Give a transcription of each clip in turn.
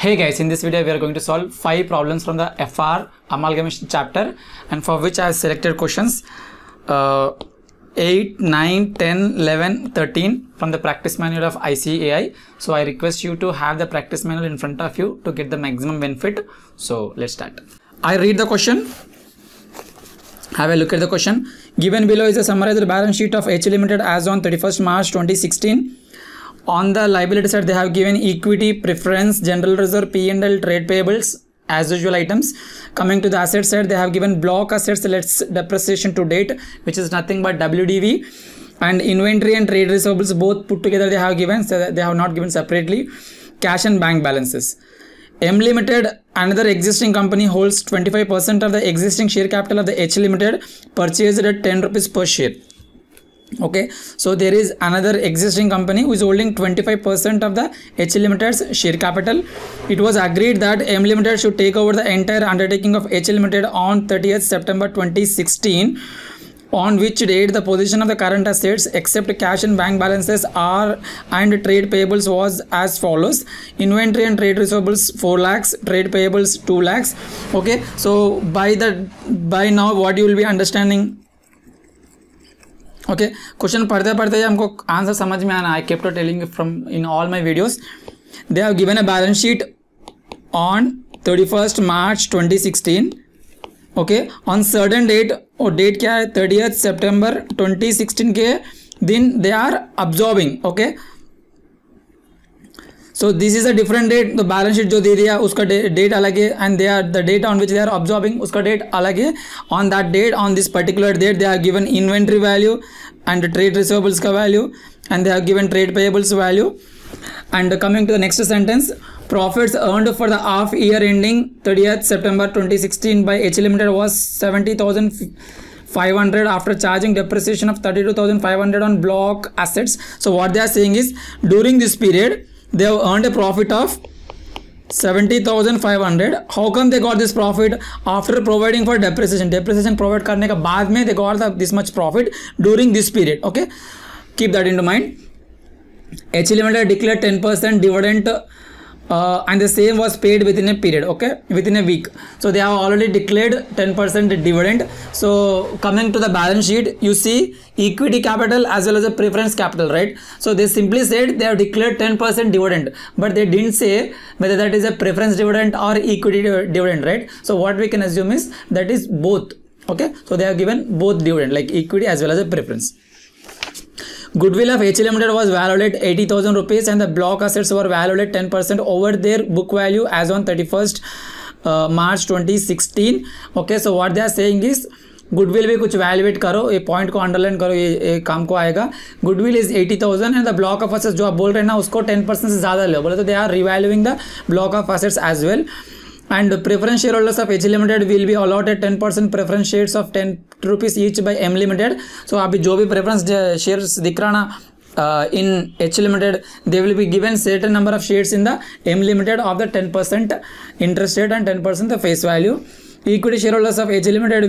Hey guys, in this video we are going to solve 5 problems from the FR Amalgamation chapter, and for which I have selected questions 8, 9, 10, 11, 13 from the practice manual of ICAI. So I request you to have the practice manual in front of you to get the maximum benefit. So let's start. I read the question. Have a look at the question. Given below is a summarized balance sheet of HL Limited as on 31st March 2016. On the liability side, they have given equity, preference, general reserve, P&L, trade payables as usual items. Coming to the asset side, they have given block assets, less depreciation to date, which is nothing but WDV, and inventory and trade receivables both put together they have given, so they have not given separately. Cash and bank balances. M Limited, another existing company, holds 25% of the existing share capital of the H Limited, purchased at 10 rupees per share. Okay, so there is another existing company who is holding 25% of the H Limited's share capital. It was agreed that M Limited should take over the entire undertaking of H Limited on 30th September 2016, on which date the position of the current assets except cash and bank balances are and trade payables was as follows: inventory and trade receivables 4 lakhs, trade payables 2 lakhs. Okay, so by now what you will be understanding. Okay, question पढ़ते पढ़ते हमको answer समझ में आना. I kept telling from in all my videos. They have given a balance sheet on 31st March 2016. Okay, on certain date, और date क्या है 30th September 2016 के दिन they are absorbing. Okay, so this is a different date. The balance sheet जो दे दिया उसका date अलग है, and they are the date on which they are absorbing उसका डेट अलग है. On that date, on this particular date, they have given inventory value and trade receivables का value, and they have given trade payables value. And coming to the next sentence, profits earned for the half year ending 30th September 2016 by H Limited was 70,500 after charging depreciation of 32,500 on block assets. So what they are saying is, during this period they have earned a profit of 70,500. How come they got this profit? After providing for depreciation. Depreciation provide करने के बाद में they got this much profit during this period. Okay, keep that into mind. H Limited declared 10% dividend and the same was paid within a period. Okay, within a week. So they have already declared 10% dividend. So coming to the balance sheet, you see equity capital as well as a preference capital, right? So they simply said they have declared 10% dividend, but they didn't say whether that is a preference dividend or equity dividend, right? So what we can assume is that is both. Okay, so they have given both dividend, like equity as well as a preference. Goodwill of H Limited was valued at 80,000 rupees and the block assets were valued at 10% over their book value as on 31st March 2016. Okay, so what they are saying is, goodwill भी कुछ valuate करो, ये point को underline करो, ये काम को आएगा. Goodwill is 80,000 and the block of assets जो आप बोल रहे हैं ना उसको 10% से ज़्यादा लो बोले तो they are revaluing the block of assets as well. And preference shareholders of H Limited will be allotted 10% preference shares of 10 rupees each by M Limited. So अभी जो भी preference shares दिख रहा ना in H Limited, they will be given certain number of shares in the M Limited of the 10% interest rate and 10% the face value. Equity shareholders of H Limited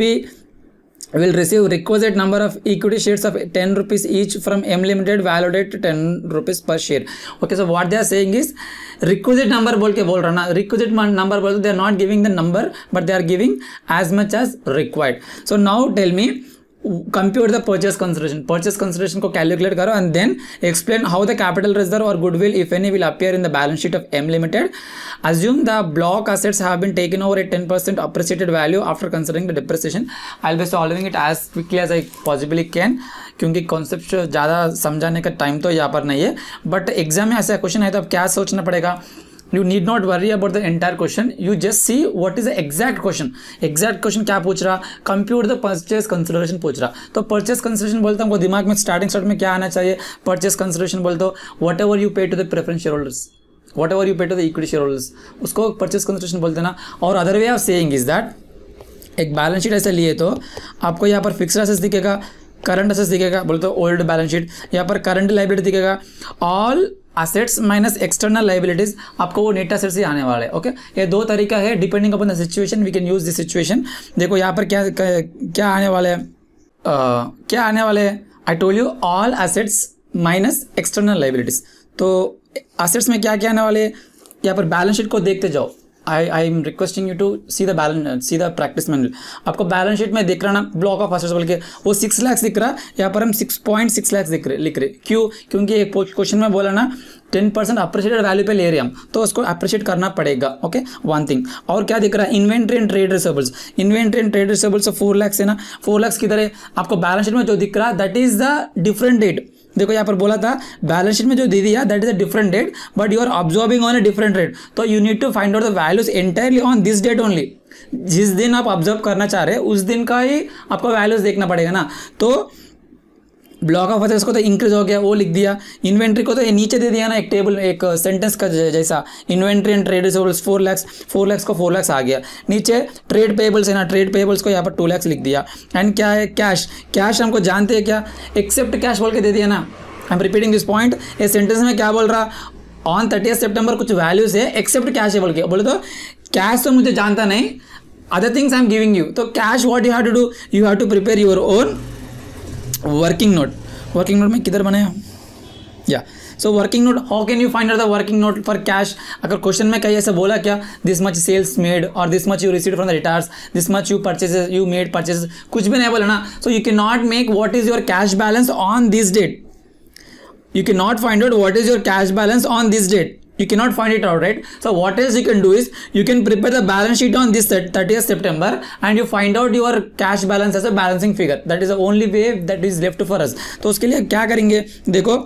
will receive requisite number of equity shares of 10 rupees each from M Limited valued at 10 rupees per share. Okay, so what they are saying is requisite number बोल के बोल रहा ना, requisite number बोल, they are not giving the number but they are giving as much as required. So now tell me, compute the purchase consideration को calculate करो and then explain how the capital reserve or goodwill if any will appear in the balance sheet of M Limited. Assume the block assets have been taken over at 10% appreciated value after considering the depreciation. I'll be solving it as quickly as I possibly can क्योंकि concept ज़्यादा समझाने का time तो यहाँ पर नहीं है, but exam में ऐसा क्वेश्चन है तो अब क्या सोचना पड़ेगा. You need not worry about the entire question. You just see what is the exact question. Exact question क्या पूछ रहा? Compute the purchase consideration पूछ रहा. तो purchase consideration बोलता हूँ दिमाग में स्टार्ट में क्या आना चाहिए? Purchase consideration बोलते हो whatever you pay to the preference shareholders, whatever you pay to the equity shareholders, उसको purchase consideration बोलते हैं ना. और other way of saying is that एक बैलेंस शीट ऐसे लिए तो आपको यहाँ पर फिक्स्ड एसेट्स दिखेगा, करंट एसेट्स दिखेगा, बोलते हो ओल्ड बैलेंस शीट. यहाँ पर करंट लाइबिलिटी दिखेगा, all assets minus external liabilities, आपको वो नेट असेट्स ही आने वाले. ओके, ये दो तरीका है depending upon the situation, we can use this situation. देखो यहाँ पर क्या आने वाले हैं, क्या आने वाले हैं. I told you all assets minus external liabilities. तो असेट्स में क्या क्या आने वाले हैं, यहाँ पर बैलेंस शीट को देखते जाओ. I am requesting you to see the balance, see the practice manual. आपको बैलेंस शीट में दिख रहा ना ब्लॉक ऑफ असेट्स बोल के, वो 6 लाख दिख रहा, यहाँ पर हम 6.6 लाख लिख रहे. क्यों? क्योंकि एक क्वेश्चन में बोला ना 10% अप्रिशिएटेड वैल्यू पे ले रहे हम, तो उसको अप्रिशिएट करना पड़ेगा. Okay, one thing. और क्या दिख रहा है? Inventory and trade receivables. Inventory and trade receivables 4 lakh है ना. 4 लाख किधर है? आपको बैलेंस शीट में जो दिख रहा है that is the different date. देखो यहाँ पर बोला था बैलेंस शीट में जो दे दिया that is a different date, but you are observing on a different rate. तो you need to find out the values entirely on this date only. जिस दिन आप ऑब्जर्व करना चाह रहे हैं उस दिन का ही आपको वैल्यूज देखना पड़ेगा ना. तो ब्लॉक ऑफ असेट्स को तो इंक्रीज हो गया, वो लिख दिया. इन्वेंट्री को तो ये नीचे दे दिया ना, एक टेबल, एक सेंटेंस का जैसा. Inventory and trade receivables 4 lakh को 4 लाख आ गया. नीचे ट्रेड पेबल्स है ना, ट्रेड पेबल्स को यहाँ पर 2 लाख लिख दिया. एंड क्या है? कैश. कैश हमको जानते हैं क्या? एक्सेप्ट कैश बोल के दे दिया ना. I am repeating this point. ये सेंटेंस में क्या बोल रहा? ऑन 30 सितंबर कुछ वैल्यूज है, एक्सेप्ट कैश है बोल के. बोले तो कैश तो मुझे जानता नहीं, other things I am giving you. तो cash what you have to do? You have to prepare your own working note. Working note में किधर बनाया? या so working note. How can you find out the working note for cash? अगर question में कहीं ऐसा बोला क्या, दिस मच सेल्स मेड और this much you received from the retires, this much you purchases, you made purchases, कुछ भी नहीं बोला ना. So you can not make what is your cash balance on this date. You cannot find out what is your cash balance on this date. You cannot find it out, right? So what else you can do is you can prepare the balance sheet on this 30th September and you find out your cash balance as a balancing figure. That is the only way that is left for us. तो उसके लिए क्या करेंगे? देखो,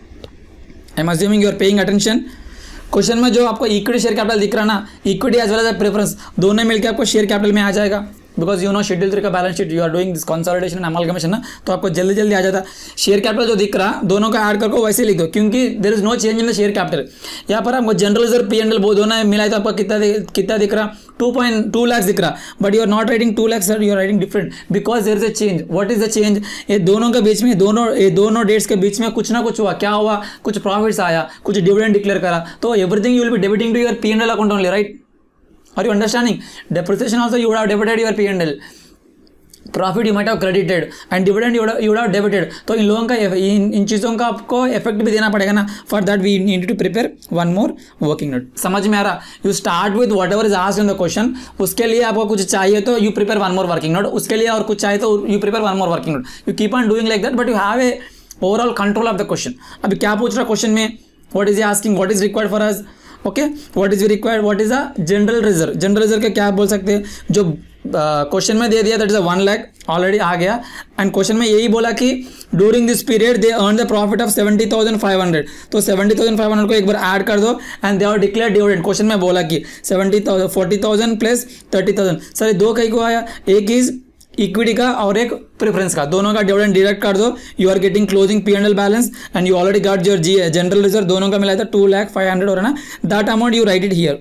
I'm assuming you are paying attention. Question में जो आपको equity share capital दिख रहा ना, equity as well as preference दोनों मिलकर आपको शेयर कैपिटल में आ जाएगा. बिकॉज यू नो शेड्यूल 3 का balance sheet you are doing this consolidation and amalgamation ना, तो आपको जल्दी जल्दी आ जाता. शेयर कैपिटल जो दिख रहा दोनों का ऐड करके वैसे लिख दो, क्योंकि there is no change in the share capital. यहाँ पर आपको जनरल रिजर्व P&L दोनों मिलाए तो आपको कितना दिख रहा? 2.2 लाख दिख रहा. But you are not writing 2 lakh sir, you are writing different because there is a change. What is the change? ये दोनों के बीच में, दोनों डेट्स के बीच में कुछ ना कुछ हुआ. क्या हुआ? कुछ प्रॉफिट्स आया, कुछ डिविडेंड डिक्लेयर करा, तो everything you will be debiting to your P&L account only, right? Are you understanding? Depreciation also you would have debited your P&L. Profit you might have credited and dividend you would have debited. तो इन लोगों का इन चीज़ों का आपको effect भी देना पड़ेगा ना. For that we need to prepare one more working note. समझ में आ रहा? You start with whatever is asked in the question. उसके लिए आपको कुछ चाहिए तो you prepare one more working note. उसके लिए और कुछ चाहिए तो you prepare one more working note. You keep on doing like that, but you have a overall control of the question. अभी क्या पूछ रहा क्वेश्चन में? What is asking? What is required for us? Okay, what is required? What is a general reserve? General reserve का क्या बोल सकते हैं? जो क्वेश्चन में दे दिया दैट इज 1 लाख ऑलरेडी आ गया. एंड क्वेश्चन में यही बोला कि during this period they earn the profit of 70,500. तो 70,500 को एक बार ऐड कर दो and they are declare dividend. Question में बोला कि 70,000 40,000 प्लस 30,000. सर दो कहीं को आया, एक इज इक्विटी का और एक प्रेफरेंस का, दोनों का डिविडेंड डिडक्ट कर दो. You are getting closing P&L balance and you already got your general reserve. दोनों का मिला था 2,05,000 हो रहा ना. That amount you write it here.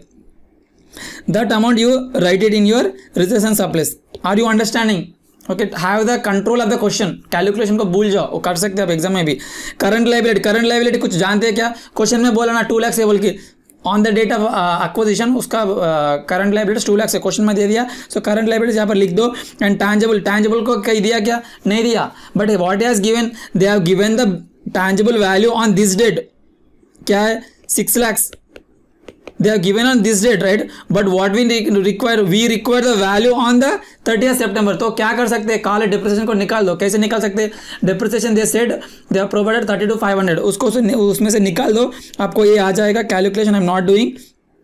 That amount you write it in your reserves and surplus. Are you understanding? Okay, have the control of the question. Calculation को भूल जाओ, वो कर सकते हैं आप एग्जाम में भी. करंट लाइबिलिटी कुछ जानते हैं क्या? क्वेश्चन में बोला ना 2 लाख से बोल के on the date of acquisition उसका करंट लाइबिलिटीज 2 लाख से क्वेश्चन में दे दिया. सो करंट लाइबिलिटीज यहाँ पर लिख दो. एंड टैंजिबल को कहीं दिया क्या? नहीं दिया. But what has given? They have given the tangible value on this date. क्या है? 6 lakhs. They are given on this date, right? But what we require the value on the 30th September. तो क्या कर सकते हैं? Call depreciation को निकाल दो. कैसे निकाल सकते हैं? Depreciation they said they are provided 32,500. उसको उसमें से निकाल दो, आपको ये आ जाएगा. Calculation I am not doing.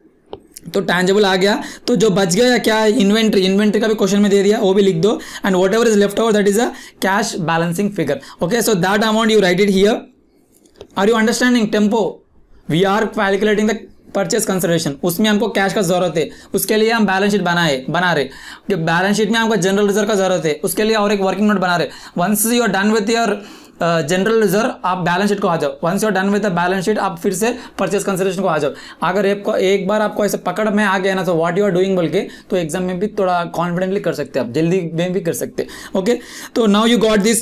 तो टैंजिबल आ गया. तो जो बच गया क्या है? इन्वेंट्री का भी क्वेश्चन में दे दिया, वो भी लिख दो. And whatever is left over that is a cash balancing figure. Okay, so that amount you write it here. Are you understanding? Tempo we are calculating the purchase consideration. उसमें हमको cash का जरूरत है, उसके लिए हम balance sheet बना रहे. बैलेंस शीट में हमको जनरल रिजर्व का जरूरत है, उसके लिए और एक वर्किंग नोट बना रहे. Once you are done with your general reserve, आप बैलेंस शीट को आ जाओ. Once you are done with the balance sheet, आप फिर से परचेज कंसिडरेशन को आ जाओ. अगर एक बार आपको ऐसे पकड़ में आ गया ना, तो व्हाट यू आर डूइंग बोल के, तो एग्जाम में भी थोड़ा कॉन्फिडेंटली कर सकते हैं आप, जल्दी में भी कर सकते हैं. ओके, तो now you got this.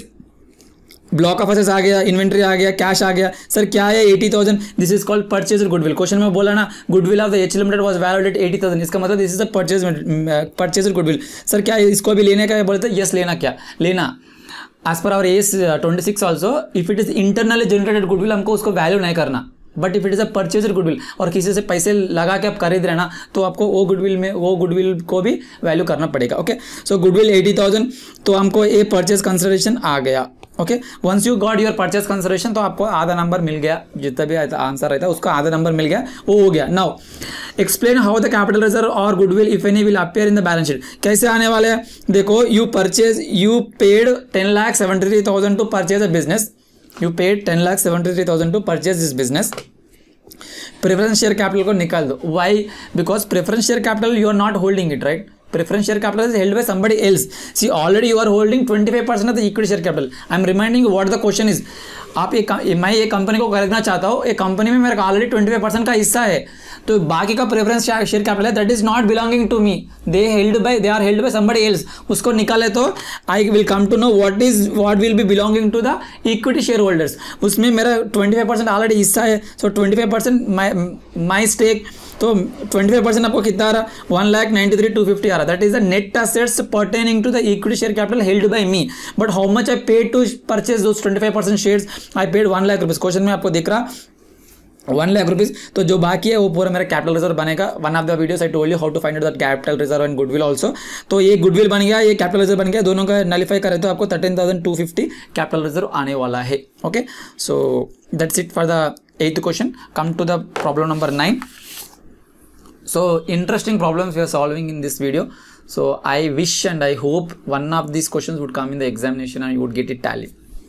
Block of assets आ गया, इन्वेंट्री आ गया, कैश आ गया. सर क्या है? 80,000. This is called purchase goodwill. Question में बोला ना goodwill of the H limited was valued at 80,000. इसका मतलब this is the purchase goodwill. Sir क्या इसको भी लेने का? बोलते हैं यस. लेना क्या? लेना as per our AS 26 also, if it is internally generated goodwill, हमको उसको वैल्यू नहीं करना. But if it is a purchase goodwill और किसी से पैसे लगा के आप खरीद रहे हैं ना, तो आपको वो गुडविल को भी वैल्यू करना पड़ेगा। ओके, सो गुडविल 80,000, तो हमको ये परचेज कंसिडरेशन आ गया। Okay, once you got your purchase consideration, तो आपको आधा नंबर मिल गया, जितना भी आंसर रहता है उसका आधा नंबर मिल गया, वो हो गया। Now explain how the capital reserve और goodwill if any will appear in the balance sheet. कैसे आने वाले हैं, देखो, you paid 10,73,000 to purchase a business, you paid 10,73,000 to purchase this business. Preference share capital को निकाल दो। Why? Because preference share capital you are not holding it, right? Preference share capital is held by somebody else. See, already you are holding 25% of the equity share capital. I am reminding you what the question is. मैं ये company को खरीदना चाहता हूँ, एक company में मेरा already 25% का हिस्सा है, तो बाकी का प्रेफरेंस शेयर कैपिटल है, that is not belonging to me, they are held by somebody else. उसको निकाले तो I will come to know what will be belonging to the equity share holders. उसमें मेरा 25% ऑलरेडी हिस्सा है, सो 25% माई स्टेक, तो 25% आपको कितना आ रहा, 1,93,250 आ रहा, that is the net assets pertaining to the equity share capital held by me. But how much I paid to purchase those 25% shares, I paid 1 lakh rupees. Question में आपको दिख रहा 1 लाख रुपीज, तो जो बाकी है वो पूरा मेरा कैपिटल रिजर्व बनेगा। One of the videos I told you how to find out that capital reserve and goodwill also. तो ये गुडविल बन गया, ये कैपिटल रिजर्व बन गया, दोनों का नलिफाई करें तो आपको 13,250 कैपिटल रिजर्व आने वाला है। Okay, so that's it for the 8th question. Come to the problem number 9. So interesting problems we are solving in this video. So I wish and I hope one of these questions would come in the examination and you would get it tally.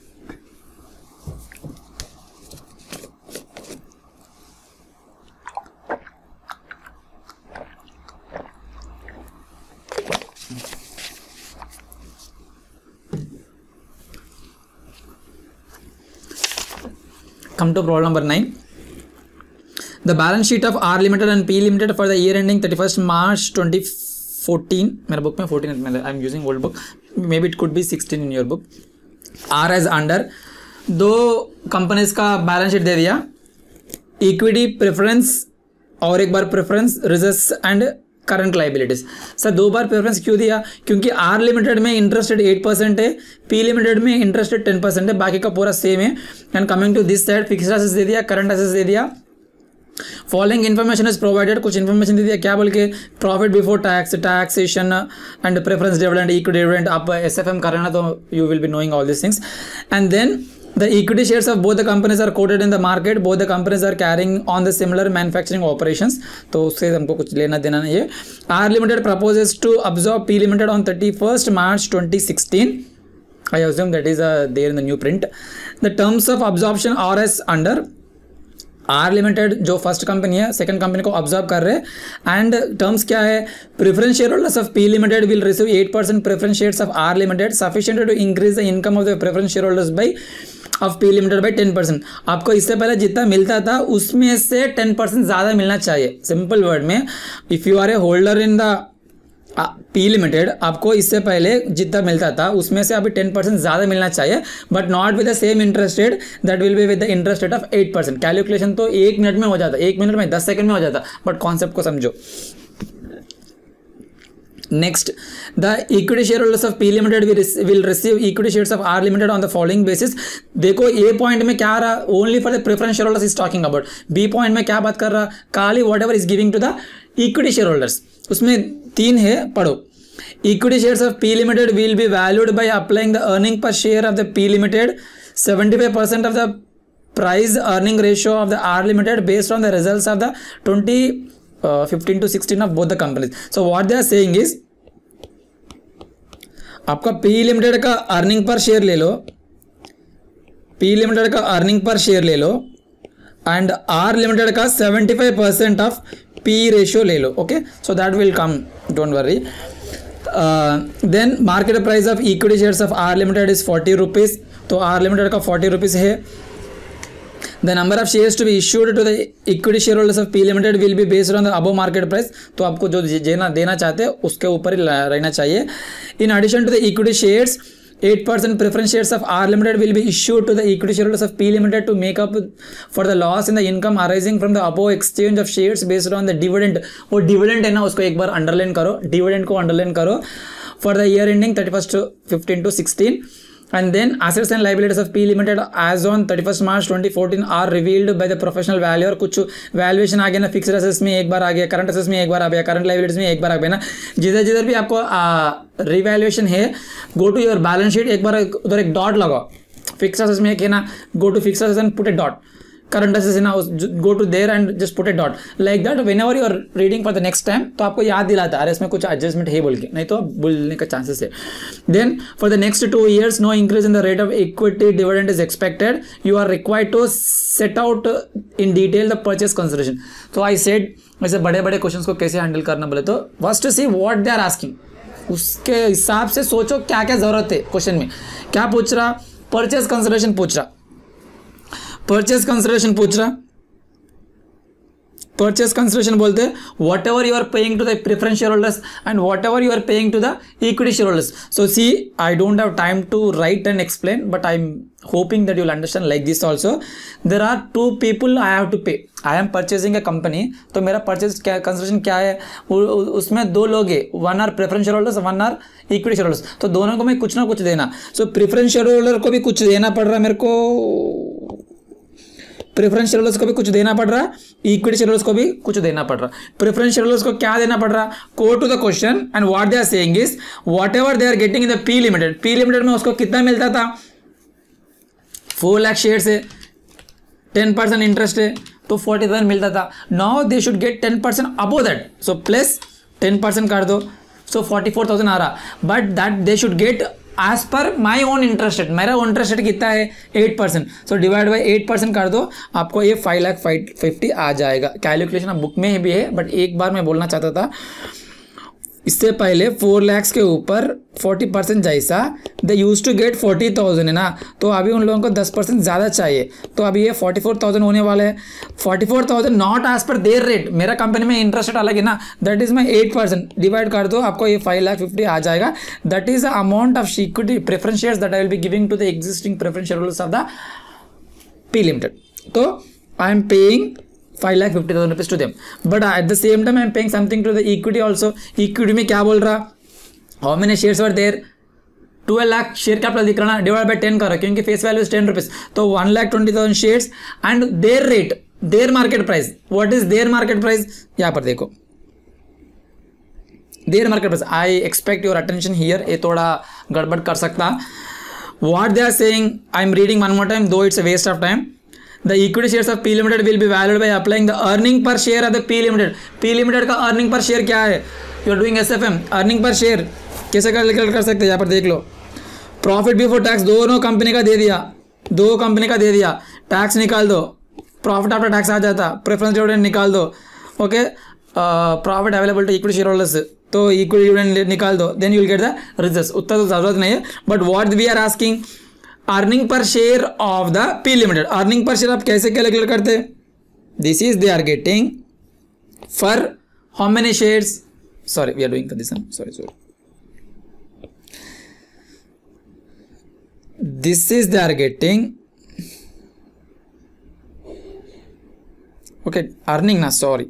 Come to problem number 9. The balance sheet of R Limited and P Limited for the year ending 31st March 2014. मेरा book में 14 है, I am using old book. Maybe it could be 16 in your book. R as under. दो companies का balance sheet दे दिया, equity, preference और एक बार preference, reserves and current liabilities. Sir दो बार प्रेफरेंस क्यों दिया, क्योंकि आर लिमिटेड में इंटरेस्ट रेट 8% है, पी लिमिटेड में इंटरेस्ट रेट 10% है, बाकी का पूरा सेम है। And coming to this side fixed assets दे दिया, करंट एसेट्स दे दिया। फॉलोइंग इन्फॉर्मेशन इज प्रोवाइडेड, कुछ इन्फॉर्मेशन दे दिया, क्या बोल के, profit before tax, taxation and preference dividend, equity dividend. आप एसएफएम कर रहे हैं ना, तो you will be knowing all this things. And then the equity shares of both the companies are quoted in the market, both the companies are carrying on the similar manufacturing operations, तो उससे हमको कुछ लेना देना नहीं है। R Limited proposes to absorb P Limited on 31st March 2016. I assume that is there in the new print. The terms of absorption are as under. R Limited जो first company है, सेकंड कंपनी को observe कर रहे हैं। And terms क्या है, preference share holders of P Limited will receive 8% preference shares of R Limited sufficient to increase the income of the preference shareholders by of P Limited by 10%। आपको इससे पहले जितना मिलता था उसमें से 10% ज़्यादा मिलना चाहिए। सिंपल वर्ड में, if you are a holder in the P Limited, आपको इससे पहले जितना मिलता था उसमें से अभी 10% ज़्यादा मिलना चाहिए, but not with the same interest rate, that will be with the interest rate of 8%। Calculation तो 1 मिनट में हो जाता, 1 मिनट में 10 सेकंड में हो जाता, बट कॉन्सेप्ट को समझो। Next, the equity shareholders of P Limited will receive equity shares of R Limited on the following basis। देखो ए पॉइंट में क्या रहा, only for the preference share holders is talking about. B point में क्या बात कर रहा, काली whatever is giving to the equity share holders. उसमें 3 है, पढ़ो। Equity shares of P Limited will be valued by applying the earning per share of the P Limited 75% of the price earning ratio of the R Limited based on the results of the 2015 to 16 of both the companies। So what they are saying is, आपका P Limited का earning per share ले लो, P Limited का earning per share ले लो, and R Limited का 75% of P ratio ले लो। Okay, so that will come, don't worry. Then market price of equity shares of R Limited is 40 rupees, तो R Limited का 40 rupees है। The number of shares to be issued to the equity shareholders of P Limited will be based on the above market price। तो आपको जो देना चाहते हैं उसके ऊपर ही रहना चाहिए। In addition to the equity shares, 8% preference shares of R Limited will be issued to the equity shareholders of P Limited to make up for the loss in the income arising from the above exchange of shares based on the dividend। वो dividend है ना, उसको एक बार underline करो, dividend को underline करो। For the year ending 31st 15 to 16, And then assets and liabilities of P Limited as on 31st March 2014 are revealed by the professional valuer. कुछ वैल्यूएशन आ गया ना, फिक्स्ड असेट्स में एक बार आ गया, करंट असेट्स में एक बार आ गया, करंट लाइबिलिटीज में एक बार आ गया ना, जिधर जिधर भी आपको रिवैल्यूएशन है, go to your balance sheet, एक बार उधर एक डॉट लगाओ. फिक्स्ड असेट्स में एक है ना, go to fixed assets and put a dot. Current assets है ना, go to there and just put a dot. Like that whenever you are reading for the next time, तो आपको याद दिलाता है अरे इसमें कुछ एडजस्टमेंट है बोल के, नहीं तो भूलने का चांसेस है. Then for the next 2 years no increase in the rate of equity dividend is expected. You are required to set out in detail the purchase consideration. तो आई सेड ऐसे बड़े बड़े क्वेश्चन को कैसे हैंडल करना बोले तो first see what they are asking, उसके हिसाब से सोचो क्या क्या जरूरत है. क्वेश्चन में क्या पूछ रहा, परचेस कंसिडरेशन पूछ रहा, परचेस कंसिडरेशन पूछ रहा. परचेस कंसिडरेशन बोलते हैं whatever you are paying to the preference share holders and whatever you are paying to the equity share holders. So see I don't have time to write and explain, but I am hoping that you will understand like this also. There are 2 people I have to pay. I am purchasing a company, तो मेरा purchase consideration क्या है, उसमें 2 लोग हैं, 1 are preference share holders, 1 are equity share holders. तो दोनों को मैं कुछ ना कुछ देना. सो प्रेफरेंस शेयर होल्डर को भी कुछ देना पड़ रहा है मेरे को, प्रेफरेंस शेयर होल्डर्स को भी कुछ देना पड़ रहा है, इक्विटी शेयर होल्डर्स को भी कुछ देना पड़ रहा है. प्रेफरेंस शेयर होल्डर्स को क्या देना पड़ रहा है, go to the question and what they are saying is whatever they are getting in the P limited. P limited में उसको कितना मिलता था, 4 लाख शेयर से 10% इंटरेस्ट है तो 40,000 मिलता था. Now they should get 10% above that, so plus 10% कर दो, सो 44,000 आ रहा. But that they should get as per my own interest rate. मेरा इंटरेस्ट रेट कितना है 8%, सो डिवाइड बाई 8% कर दो, आपको ये 5,50,000 आ जाएगा. कैलकुलेशन अब बुक में भी है, बट एक बार मैं बोलना चाहता था इससे पहले 4 lakhs के ऊपर 40% जैसा दे यूज टू गेट 40,000 है ना, तो अभी उन लोगों को 10% ज़्यादा चाहिए, तो अभी ये 44,000 होने वाला है. 44,000 not as per their rate, मेरा कंपनी में इंटरेस्ट रेट अलग है ना, दैट इज माई 8%, डिवाइड कर दो, आपको ये 5,50,000 आ जाएगा. That is the amount of equity preference shares that I will be giving to the existing preference share holders of the P Limited. तो I am paying 5,50,000 rupees to them, but at the same time I am paying something to the equity also. Equity में क्या बोल रहा, how many shares were there, 12 lakh share capital दिख रहा ना, divide by 10 करो क्योंकि फेस वैल्यू इज 10 रुपीज, तो 1,20,000 shares and their rate, their market price. What is their market price, यहाँ पर देखो their market price. I expect your attention here, ये थोड़ा गड़बड़ कर सकता. What they are saying, I am reading one more time though it's a waste of time. The equity shares of P Limited will be valued by applying the earning per share of the P Limited. P Limited का earning per share क्या है, you are doing SFM, earning per share कैसे calculate कर सकते हैं, यहाँ पर देख लो. प्रॉफिट बिफोर टैक्स दोनों कंपनी का दे दिया, 2 कंपनी का दे दिया, टैक्स निकाल दो, प्रॉफिट आफ्टर टैक्स आ जाता, प्रेफरेंस डिविडेंड निकाल दो, okay, profit available to equity share holders, तो इक्विटी डिविडेंड निकाल दो, then you will get the results. उतना तो ज़रूरत नहीं है, but what we are asking, earning per share of the P Limited. Earning per share आप कैसे कैलकुलेट करते हैं, this is they are getting for how many shares, sorry we are doing for this one, sorry this is they are getting, okay earning ना, sorry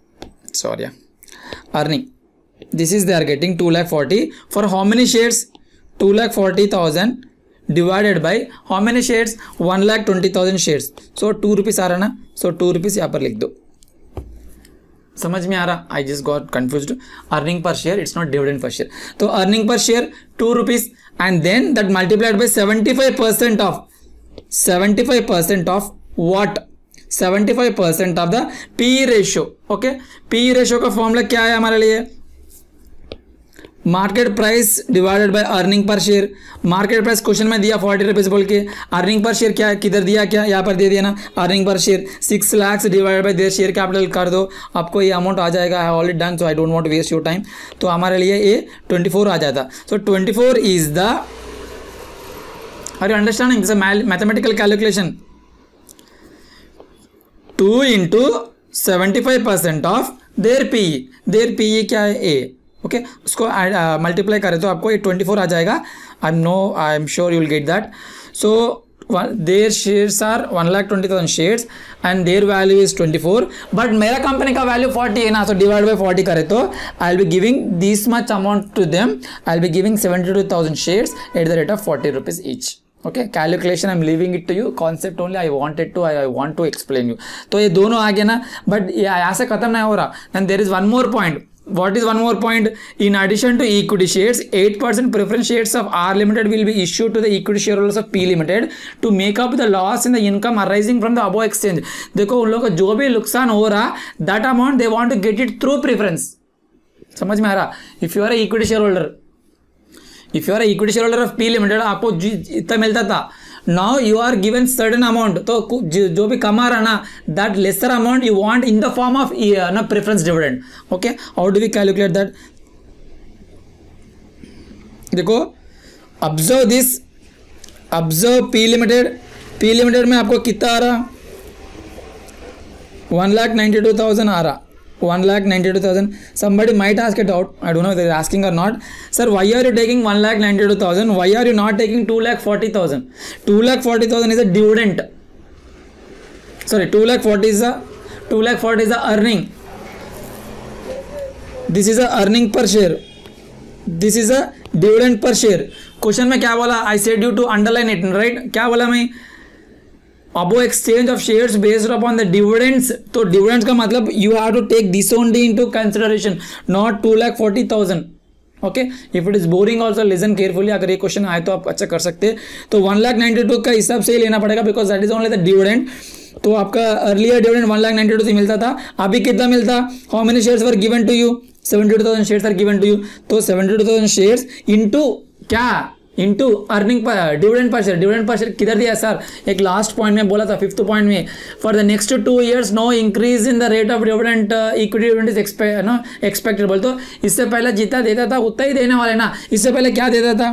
earning, this is they are getting 2,40,000 for how many shares, 2,40,000 divided by how many shares, 1,20,000 shares, so 2 rupees आ रहा ना, सो 2 rupees यहाँ पर लिख दो. समझ में आ रहा, I just got confused. Earning per share, it's not dividend per share. तो earning per share 2 rupees and then that multiplied by 75% of, 75% of what, 75% of the P ratio. Okay, P ratio का formula क्या है हमारे लिए, market price divided by earning per share. Market price question में दिया 40 rupees बोल के, earning per share क्या है, किधर दिया, क्या यहाँ पर दे दिया ना, earning per share 6 lakhs divided by their share capital कर दो, आपको ये अमाउंट आ जाएगा. I already done, so I don't want to waste your time. तो हमारे लिए ये 24 आ जाता. So 24 is the, are you understanding, this mathematical calculation. 2 into 75% of their PE क्या है, A, ओके, उसको मल्टीप्लाई करें तो आपको ये 24 आ जाएगा. I am sure you will get that. So their shares are 1,20,000 shares and their value is 24, but मेरा कंपनी का वैल्यू 40 है ना, तो डिवाइड बाय 40 करे तो I will be giving this much amount to them, I will be giving 72,000 shares at the rate of 40 rupees each. Okay, calculation I am leaving it to you, concept only I want to explain you. तो ये दोनों आ गया ना, but यहाँ से खत्म नहीं हो रहा. And there is one more point. What is one more point? In addition to equity shares, 8% preference shares of R Limited will be issued to the equity shareholders of P Limited to make up the loss in the income arising from the above exchange. देखो उन लोगों को जो भी नुकसान हो रहा, that amount they want to get it through preference. समझ में आ रहा? If you are a equity shareholder, if you are a equity shareholder of P Limited, आपको इतना मिलता था. Now you are given certain amount, तो जो भी कमा रहा ना, that lesser amount you want in the form of preference dividend. Okay, how do we calculate that? देखो, observe this, observe P Limited में आपको कितना आ रहा? 1,92,000 आ रहा. 1,92,000. Somebody might ask a doubt. I don't know if they're asking or not. Sir, why are you taking 1,92,000? Why are you not taking 2,40,000? 2,40,000 is a dividend. Sorry, 2,40,000 is the earning. This is a earning per share. This is a dividend per share. Question में क्या बोला? I said you to underline it, right? क्या बोला मैं? Above exchange of shares based upon the dividends. तो dividends का मतलब you have to take this only into consideration, not 2,40,000. Okay, if it is boring also listen carefully. अगर ये question आए तो आप अच्छा कर सकते हैं. तो 1,92,000 का हिसाब से ही लेना पड़ेगा, because that is only the dividend. तो आपका अर्लियर डिविडेंड 1,92,000 से मिलता था, अभी कितना मिलता? How many shares were given to you? 72,000 shares are given to you. तो 72,000 शेयर्स इंटू क्या? Into earning per dividend per share. Dividend per share किधर दिया सर? एक लास्ट पॉइंट में बोला था, 5th पॉइंट में, for the next 2 years no increase in the rate of dividend, equity dividend is expectable. तो इससे पहले जितना देता था उतना ही देने वाले ना. इससे पहले क्या देता था?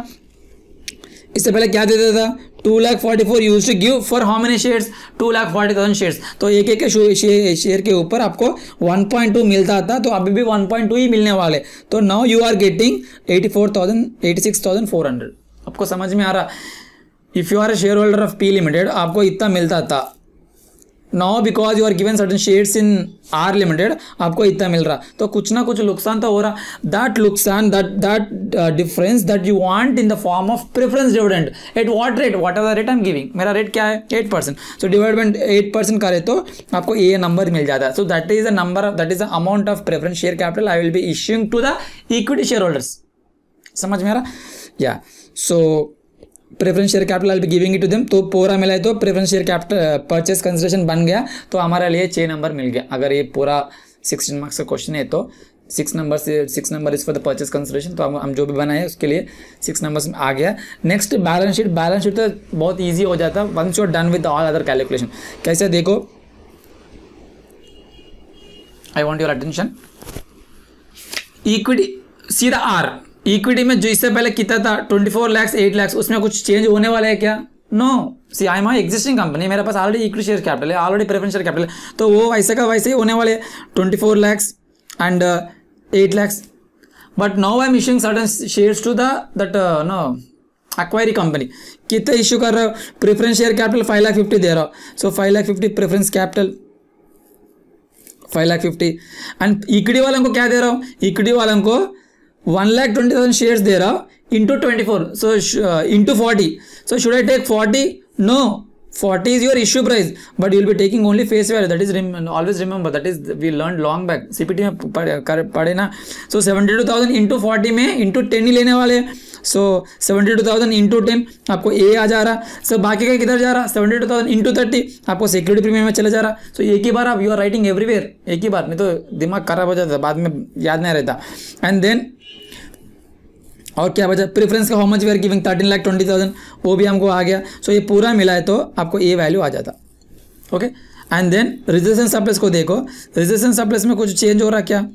2,44,000 used to give for how many shares? 2,40,000 shares. तो एक शेयर के ऊपर आपको 1.2 मिलता था, तो अभी भी 1.2 ही मिलने वाले. तो नाउ यू आर गेटिंग 86,400. आपको समझ में आ रहा? If you are a shareholder of P limited, आपको इतना मिलता था. Now because you are given certain shares in R limited, आपको इतना मिल रहा. तो कुछ ना कुछ नुकसान तो हो रहा. दैट नुकसान, that difference that you want in the form of preference dividend. At what rate? What are the rate I am giving? मेरा रेट क्या है? 8%. सो डिवाइड 8% करे तो आपको ये नंबर मिल जाता है. So that is the number, that is the amount of preference share capital I will be issuing to the equity share holders. समझ में आ रहा? या so preference share capital I will be giving it to them. तो पूरा मिला है तो preference share capital purchase consideration बन गया, तो हमारे लिए 6 नंबर मिल गया. अगर ये पूरा 16 मार्क्स का क्वेश्चन है तो 6 number is for the purchase consideration. तो हम जो भी बनाए उसके लिए 6 नंबर्स में आ गया. Next balance sheet. Balance sheet तो बहुत ईजी हो जाता है once you are done with all other calculation. कैसे देखो, I want your attention. Equity, see the R. Equity में जो इससे पहले कितना था? 24 lakhs, 8 lakhs. उसमें कुछ चेंज होने वाला है क्या? No. See I am existing company, मेरे पास ऑलरेडी इक्विटी शेयर कैपिटल है, ऑलरेडी प्रेफरेंस शेयर कैपिटल है, तो वो वैसे का वैसे ही होने वाले 24 lakhs and 8 lakhs. But now I am issuing certain shares to that acquiree company. कितना इश्यू कर रहा हो? प्रेफरेंस शेयर कैपिटल 5,50,000 दे रहा हो. So 5,50,000 preference capital 5,50,000. And equity वालों को क्या दे रहा हूँ? इक्विटी वालों को 1,20,000 शेयर्स दे रहा हूं into 24, so into 40. So should I take 40? No. 40 is your issue price, but you will be taking only face value. That is always remember, that is we learned long back, CPT में पढ़े ना. So 72,000 into 40 में into 10 ही लेने वाले. सो 72,000 into 10 आपको ए आ जा रहा. सो बाकी का किधर जा रहा? 72,000 इंटू 30 आपको सिक्योरिटी प्रीमियम में चला जा रहा. सो एक ही बार आप यू आर राइटिंग एवरीवेयर, एक ही बार, नहीं तो दिमाग खराब हो जाता, बाद में याद नहीं रहता. एंड देन और क्या बचा? प्रेफरेंस का how much we are giving 13,20,000, वो भी हमको आ गया. सो ये पूरा मिला है तो आपको ये वैल्यू आ जाता. Okay. And then reserves and surplus को देखो. रिजर्व्स एंड सरप्लस में कुछ चेंज हो रहा क्या?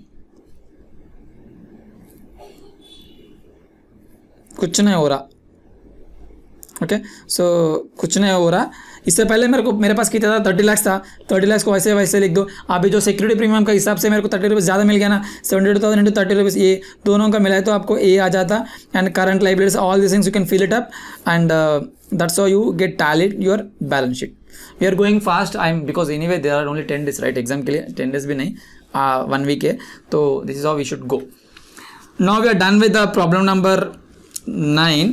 कुछ नहीं हो रहा. ओके सो कुछ नहीं हो रहा। इससे पहले मेरे पास कितना था 30 लाख था, 30 लाख को वैसे वैसे लिख दो। अभी जो सिक्योरिटी प्रीमियम का हिसाब से मेरे को 30 रुपीज़ ज़्यादा मिल गया ना, 72,000 इंटू 30 रुपीज़, ये दोनों का मिलाए तो आपको ए आ जाता। And current liabilities all this things you can fill it up and that's how you get tallied your balance sheet. We are going fast I am because anyway there are only 10 days right, exam के लिए 10 days भी नहीं, 1 week है, तो this is how we should go. Now we are done with the problem number 9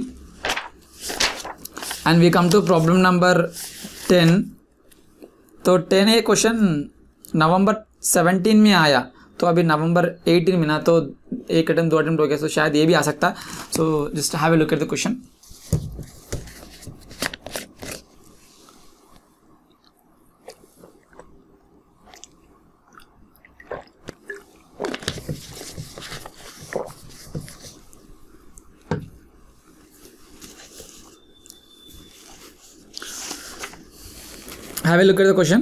and we come to problem number 10। तो 10 ये question नवंबर 17 में आया, तो अभी नवंबर 18 में ना, तो 1 attempt 2 attempt हो गया, तो शायद ये भी आ सकता। So just have a look at the question. Have a look at the question.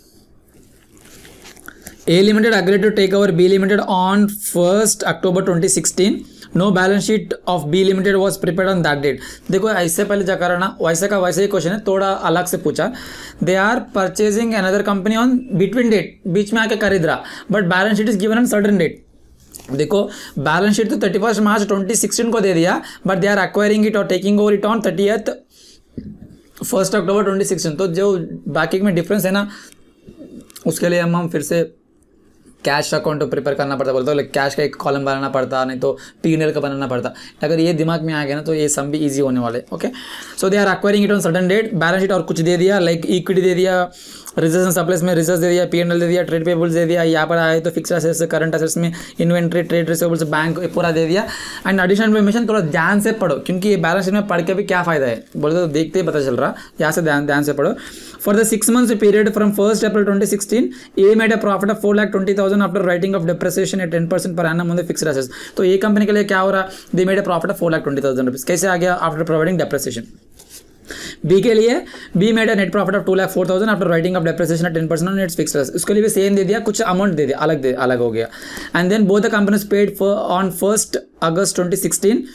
A Limited agreed to take over B Limited on 1st October 2016. No balance sheet of B Limited was prepared on that date. देखो ऐसे पहले जा करना वैसे का वैसे ही question है, थोड़ा अलग से पूछा। They are purchasing another company on between date, बीच में आके खरीद रहा, but balance sheet is given on certain date. देखो बैलेंस शीट तो 31 मार्च 2016 को दे दिया, but they are acquiring it और taking over it on 1st October 2016। तो जो बाकी में डिफरेंस है ना, उसके लिए हम फिर से कैश अकाउंट प्रिपेयर करना पड़ता, बोलते हो कैश का एक कॉलम बनाना पड़ता, नहीं तो P&L का बनाना पड़ता। अगर ये दिमाग में आ गया ना तो ये सम भी इजी होने वाले। Okay so they are acquiring it on certain date. Balance sheet और कुछ दे दिया, लाइक इक्विटी दे दिया, रिजर्व्स एंड सप्लाईज में रिजर्व्स दे दिया, P&L दे दिया, ट्रेड पेबल्स दे दिया, यहाँ पर आए तो फिक्स्ड एसेट्स, करंट एसेट्स में इन्वेंट्री, ट्रेड रिसीवेबल्स, बैंक पूरा दे दिया। एंड एडिशनल इन्फॉर्मेशन थोड़ा ध्यान से पढ़ो, क्योंकि ये बैलेंस शीट में पढ़ के भी क्या फायदा है बोले तो देखते ही पता चल रहा, यहाँ से ध्यान से पढ़ो। For the 6 months period from 1st April 2016 A made a profit of 4,20,000 after writing off depreciation at 10% per annum on the fixed assets. तो ये कंपनी के लिए क्या हो रहा, they made a profit of 4,20,000 rupees. कैसे आ गया, आफ्टर प्रोवाइडिंग डेप्रिसिएशन। बी के लिए B made a net profit of 2,04,000 after writing off depreciation at 10% on it's fixed assets. उसके लिए भी सेम दे दिया, कुछ अमाउंट दे दिया, अलग हो गया। And then both the companies paid on 1st August 2016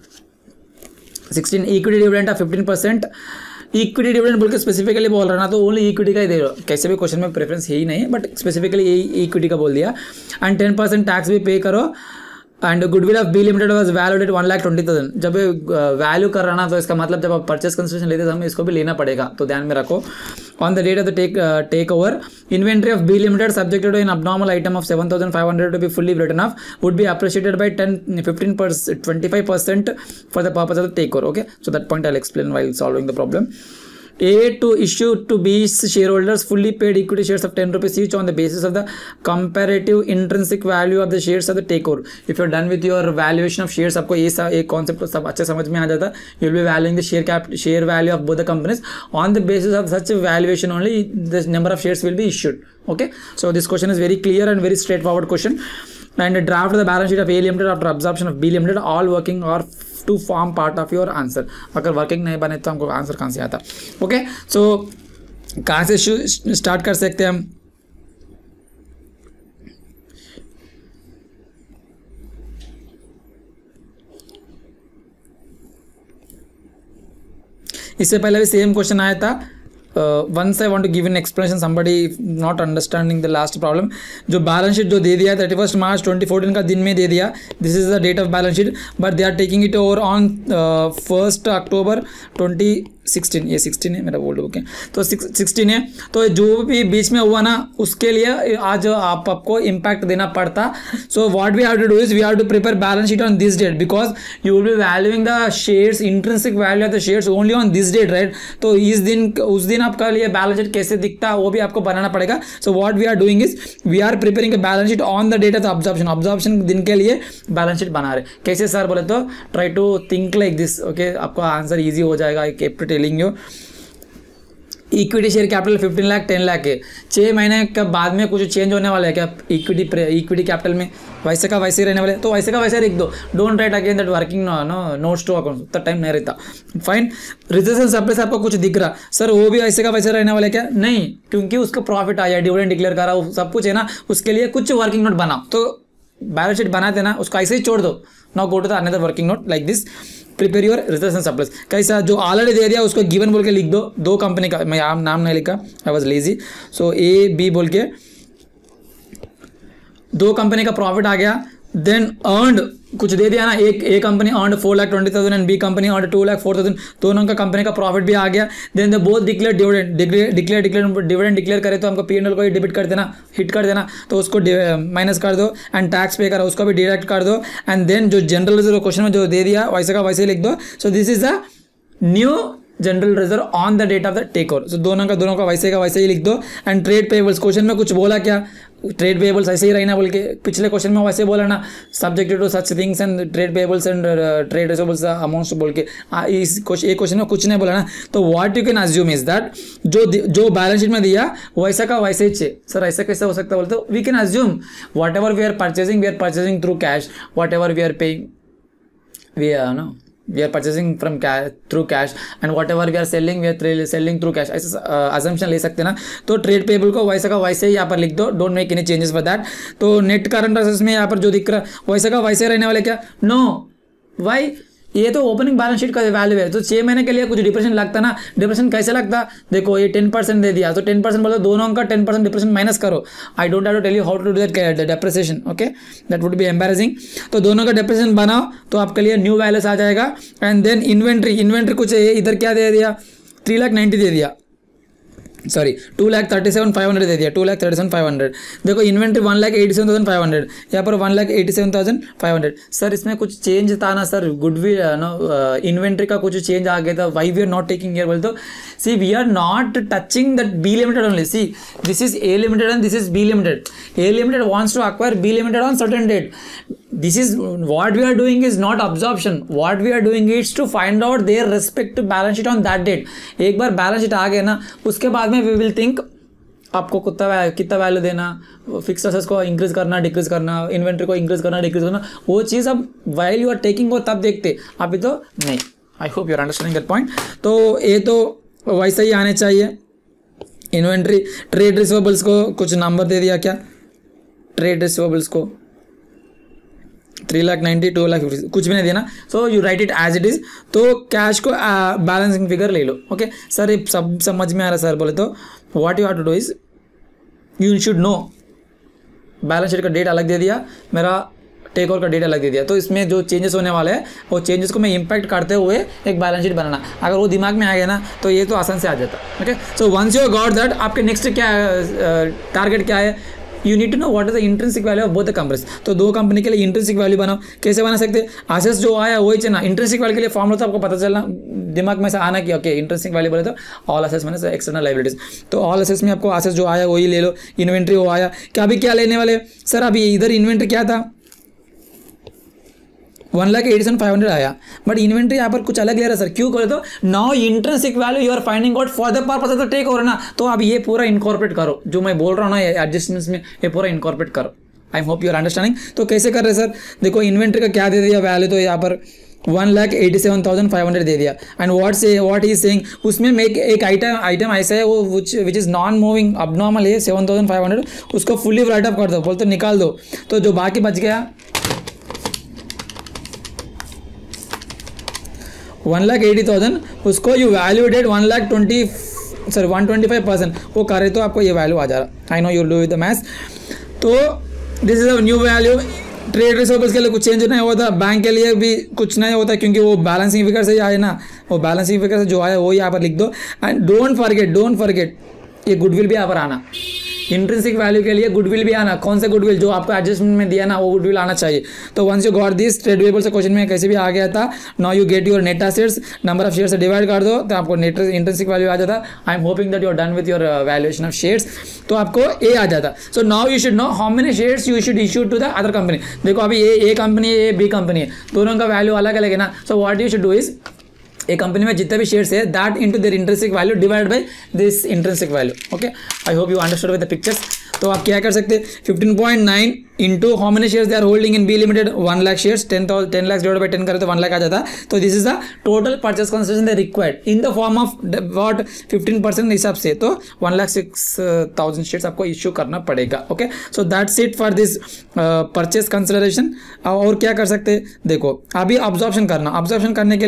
equity dividend of 15%। Equity dividend बोल के स्पेसिफिकली बोल रहा ना, तो ओनली इक्विटी का ही दे रहा, कैसे भी क्वेश्चन में प्रेफरेंस ही नहीं है, बट स्पेसिफिकली यही इक्विटी का बोल दिया। एंड 10% टैक्स भी पे करो। And goodwill of B limited was valued at 1,20,000। जब वैल्यू कर रहा ना, तो इसका मतलब जब आप परचेस कंसिडरेशन लेते हैं हमें इसको भी लेना पड़ेगा, तो ध्यान में रखो। On the date of the take over inventory of B limited subjected to an abnormal item of 7,500 to be fully written off would be appreciated by 15%, 25% for the purpose of the takeover. Okay, so that point I'll explain while solving the problem. A to issue to B's shareholders fully paid equity shares of 10 rupees each on the basis of the comparative intrinsic value of the shares of the takeover. If you're done with your valuation of shares, आपको ये एक concept सब अच्छे समझ में आ जाता। You'll be valuing the share value of both the companies on the basis of such a valuation only the number of shares will be issued. Okay, so this question is very clear and very straightforward question. And draft the balance sheet of A Limited after absorption of B Limited, all working or to form part of your answer. अगर working नहीं बने तो हमको answer कहाँ से आता। Okay so कहाँ से स्टार्ट कर सकते हैं हम। इससे पहले भी सेम क्वेश्चन आया था। once I want to give an explanation, somebody not understanding the last problem। जो बैलेंस शीट जो दे दिया 31 मार्च 2014 का दिन में दे दिया, this is the date of balance sheet, but they are taking it over on 1st October 2016। ये 16 है मेरा ओल्ड बुक है, तो 16 है। तो जो भी बीच में हुआ ना, उसके लिए आज आपको इम्पैक्ट देना पड़ता। So what we have to do is we have to prepare balance sheet on this date, because you will be valuing the shares, intrinsic value of the shares only on this date, right. तो इस दिन उस दिन आपका लिए balance sheet कैसे दिखता है वो भी आपको बनाना पड़ेगा। So what we are doing is we are preparing a balance sheet on the date of the observation दिन के लिए बैलेंस शीट बना रहे। कैसे सर बोले तो try to think like this. Okay, आपका आंसर इजी हो जाएगा। I kept telling you equity share capital 15 lakh 10 lakh है। 6 महीने के बाद में कुछ चेंज होने वाला है क्या इक्विटी कैपिटल में? वैसे का वैसे ही रहने वाले, तो वैसे का वैसे लिख दो। Don't write again that working notes to account, उतना टाइम नहीं रहता। फाइन। रिजर्व्स एंड सप्लाई से आपको कुछ दिख रहा, सर वो भी ऐसे का वैसे रहने वाले क्या? नहीं, क्योंकि उसका प्रॉफिट आया, डिविडेंड डिक्लेयर करा, सब कुछ है ना, उसके लिए कुछ वर्किंग नोट बनाओ। तो बैलेंस शीट बनाते ना, उसको ऐसे ही छोड़ दो। Now go to the another working note like this. Prepare your results and surplus. कैसा, जो ऑलरेडी दे दिया उसको गिवन बोल के लिख दो, दो कंपनी का, मैं नाम नहीं लिखा, I was lazy, so A B बोल के दो कंपनी का प्रॉफिट आ गया, देन अर्नड कुछ दे दिया ना, एक company earned 4,20,000 and B company earned 2,04,000, दोनों का कंपनी का प्रॉफिट भी आ गया। Then they both declare dividend, dividend declare करे तो हमको P&L को ही डेबिट कर देना, हिट कर देना, तो उसको माइनस कर दो, एंड टैक्स पे करा उसको भी डिडक्ट कर दो, एंड देन जो जनरल रिजर्व क्वेश्चन में जो दे दिया वैसे का वैसे लिख दो। So this is the new general reserve on the date of the take over. So दोनों का वैसे का वैसे ही लिख दो। एंड ट्रेड पेबल्स क्वेश्चन में कुछ बोला क्या, ट्रेड पेबल्स ऐसे ही रहना बोल के, पिछले क्वेश्चन में वैसे बोला ना, subjected to such things and trade payables and trade receivables amounts बोल के, इस क्वेश्चन में कुछ नहीं बोला ना। तो what you can assume is that जो बैलेंस शीट में दिया वैसा का वैसे ही चाहिए। सर ऐसा कैसे हो सकता है बोलते, we can assume whatever we are purchasing through cash, whatever we are paying we are purchasing from cash through cash, and whatever we are selling selling through cash, ऐसा assumption ले सकते ना। तो trade payable को वैसा का वैसे ही यहाँ पर लिख दो, don't make any changes for that. तो नेट करंट असेट्स में यहाँ पर जो दिख रहा वैसा का वैसे रहने वाले क्या, नो वाई, ये तो ओपनिंग बैलेंस शीट का वैल्यू है, तो 6 महीने के लिए कुछ डिप्रेशन लगता ना, डिप्रेशन कैसे लगता, देखो ये 10% दे दिया, तो 10% बोलो, दोनों का 10% डिप्रेशन माइनस करो। I don't have to tell you how to do that depreciation, okay, that would be embarrassing. तो दोनों का डिप्रेशन बनाओ तो आपके लिए न्यू वैल्यूस आ जाएगा। एंड देन इन्वेंट्री कुछ इधर क्या दे दिया, 3,90,000 दे दिया, सॉरी 2,37,500 दे दिया, 2,37,500। देखो इन्वेंट्री 1,87,500, यहाँ पर 1,87,500। सर इसमें कुछ चेंज था ना सर, गुडविल इन्वेंट्री का कुछ चेंज आ गया था, why we are not taking here बोल, तो see we are not touching that B Limited only, see this is A Limited and this is B Limited, A Limited wants to acquire B Limited on certain date. This is what we are doing is not absorption. What we are doing is to find out their respective balance sheet on that date. एक बार balance sheet आ गया ना, उसके बाद में we will think आपको कितना value देना, fix assets को इंक्रीज करना डिक्रीज करना, इन्वेंट्री को इंक्रीज करना डिक्रीज करना, वो चीज़ अब वाइल यू आर टेकिंग वो तब देखते, अभी तो नहीं। I hope you are understanding that point. तो ये तो वैसे ही आने चाहिए। इन्वेंट्री ट्रेड रिसीवेबल्स को कुछ नंबर दे दिया क्या, ट्रेड रिसीवेबल्स को 3,90,000 2,50,000 कुछ भी नहीं देना, so you write it as it is. तो कैश को बैलेंसिंग फिगर ले लो, ओके सर ये सब समझ में आ रहा सर बोले, तो what you have to do is you should know balance sheet का डेट अलग दे दिया, मेरा टेक ओवर का डेट अलग दे दिया, तो इसमें जो चेंजेस होने वाले हैं वो चेंजेस को मैं इंपैक्ट करते हुए एक बैलेंस शीट बनाना, अगर वो दिमाग में आ गया ना तो ये तो आसान से आ जाता। Okay, so once you got that, आपके नेक्स्ट क्या टारगेट क्या है, you need to know what is the intrinsic value of both the companies. तो दो कंपनी के लिए इंट्रिंसिक वैल्यू बनाओ, कैसे बना सकते हैं, असेट्स जो आया वही चाहिए ना, इंट्रिंसिक वैल्यू के लिए फॉर्मूला तो आपको पता चलना दिमाग में से आना कि ओके इंट्रिंसिक वैल्यू बोले तो all assets minus external liabilities, तो ऑल असेट्स में आपको असेट्स जो आया वही ले लो, इन्वेंट्री वो आया क्या, अभी क्या लेने वाले सर, अभी इधर इन्वेंट्री क्या था 1,87,500 आया, बट इन्वेंट्री यहाँ पर कुछ अलग ले रहा है सर, क्यों करे तो now intrinsic value you are finding out for the purpose of the take over ना, तो अब ये पूरा इनकॉर्पोरेट करो, जो मैं बोल रहा हूँ ना एडजस्टमेंट्स में ये पूरा इनकॉर्पोरेट करो। I hope you are understanding. तो कैसे कर रहे सर, देखो इन्वेंट्री का क्या दे दिया वैल्यू, तो यहाँ पर 1,87,500 दे दिया, एंड व्हाट ही सेइंग, उसमें में एक आइटम ऐसा है वो which is non moving abnormal है 7,500, उसको फुल्ली राइट ऑफ कर दो, बोलते निकाल दो, तो जो बाकी बच गया 1,80,000, उसको यू वैल्यूडेड 125%, वो करे तो आपको ये वैल्यू आ जा रहा। I know you do with the maths. तो this is a new value. Trade receivables के लिए कुछ चेंज नहीं होता, बैंक के लिए भी कुछ नहीं होता, क्योंकि वो बैलेंसिंग फिगर से ही आए ना, वो बैलेंसिंग फिगर से जो आया वो यहाँ पर लिख दो। एंड डोंट फॉरगेट ये गुडविल भी यहाँ पर आना, इंट्रिंसिक वैल्यू के लिए गुडविल भी आना, कौन सा गुडविल जो आपको एडजस्टमेंट में दिया ना वो गुडविल आना चाहिए। तो once you got this, trade payable से क्वेश्चन में कैसे भी आ गया था, now you get your net assets, number of shares से डिवाइड कर दो तो आपको नेट इंट्रिंसिक वैल्यू आ जाता। I am hoping that you are done with your valuation of shares, तो आपको ए आ जाता। So now you should know how many shares you should issue to the other company. देखो अभी ए कंपनी है, A B company है, दोनों का वैल्यू अलग अलग है ना, so what you should do is एक कंपनी में जितने भी शेयर्स है that into their intrinsic value divide by this intrinsic value. Okay, I hope you understood with the pictures. तो आप क्या कर सकते हैं, 15.9 into how many shares they are holding in B Limited, 1 lakh shares, 10 lakh divide by 10 करें तो 1 लाख आ जाता. तो this is the total purchase consideration they required in the form of what 15% हिसाब से. तो 1,06,000 शेयर्स आपको इश्यू करना पड़ेगा. Okay, so that's it for this purchase consideration. और क्या कर सकते हैं, देखो अभी ऑब्जॉर्प्शन करने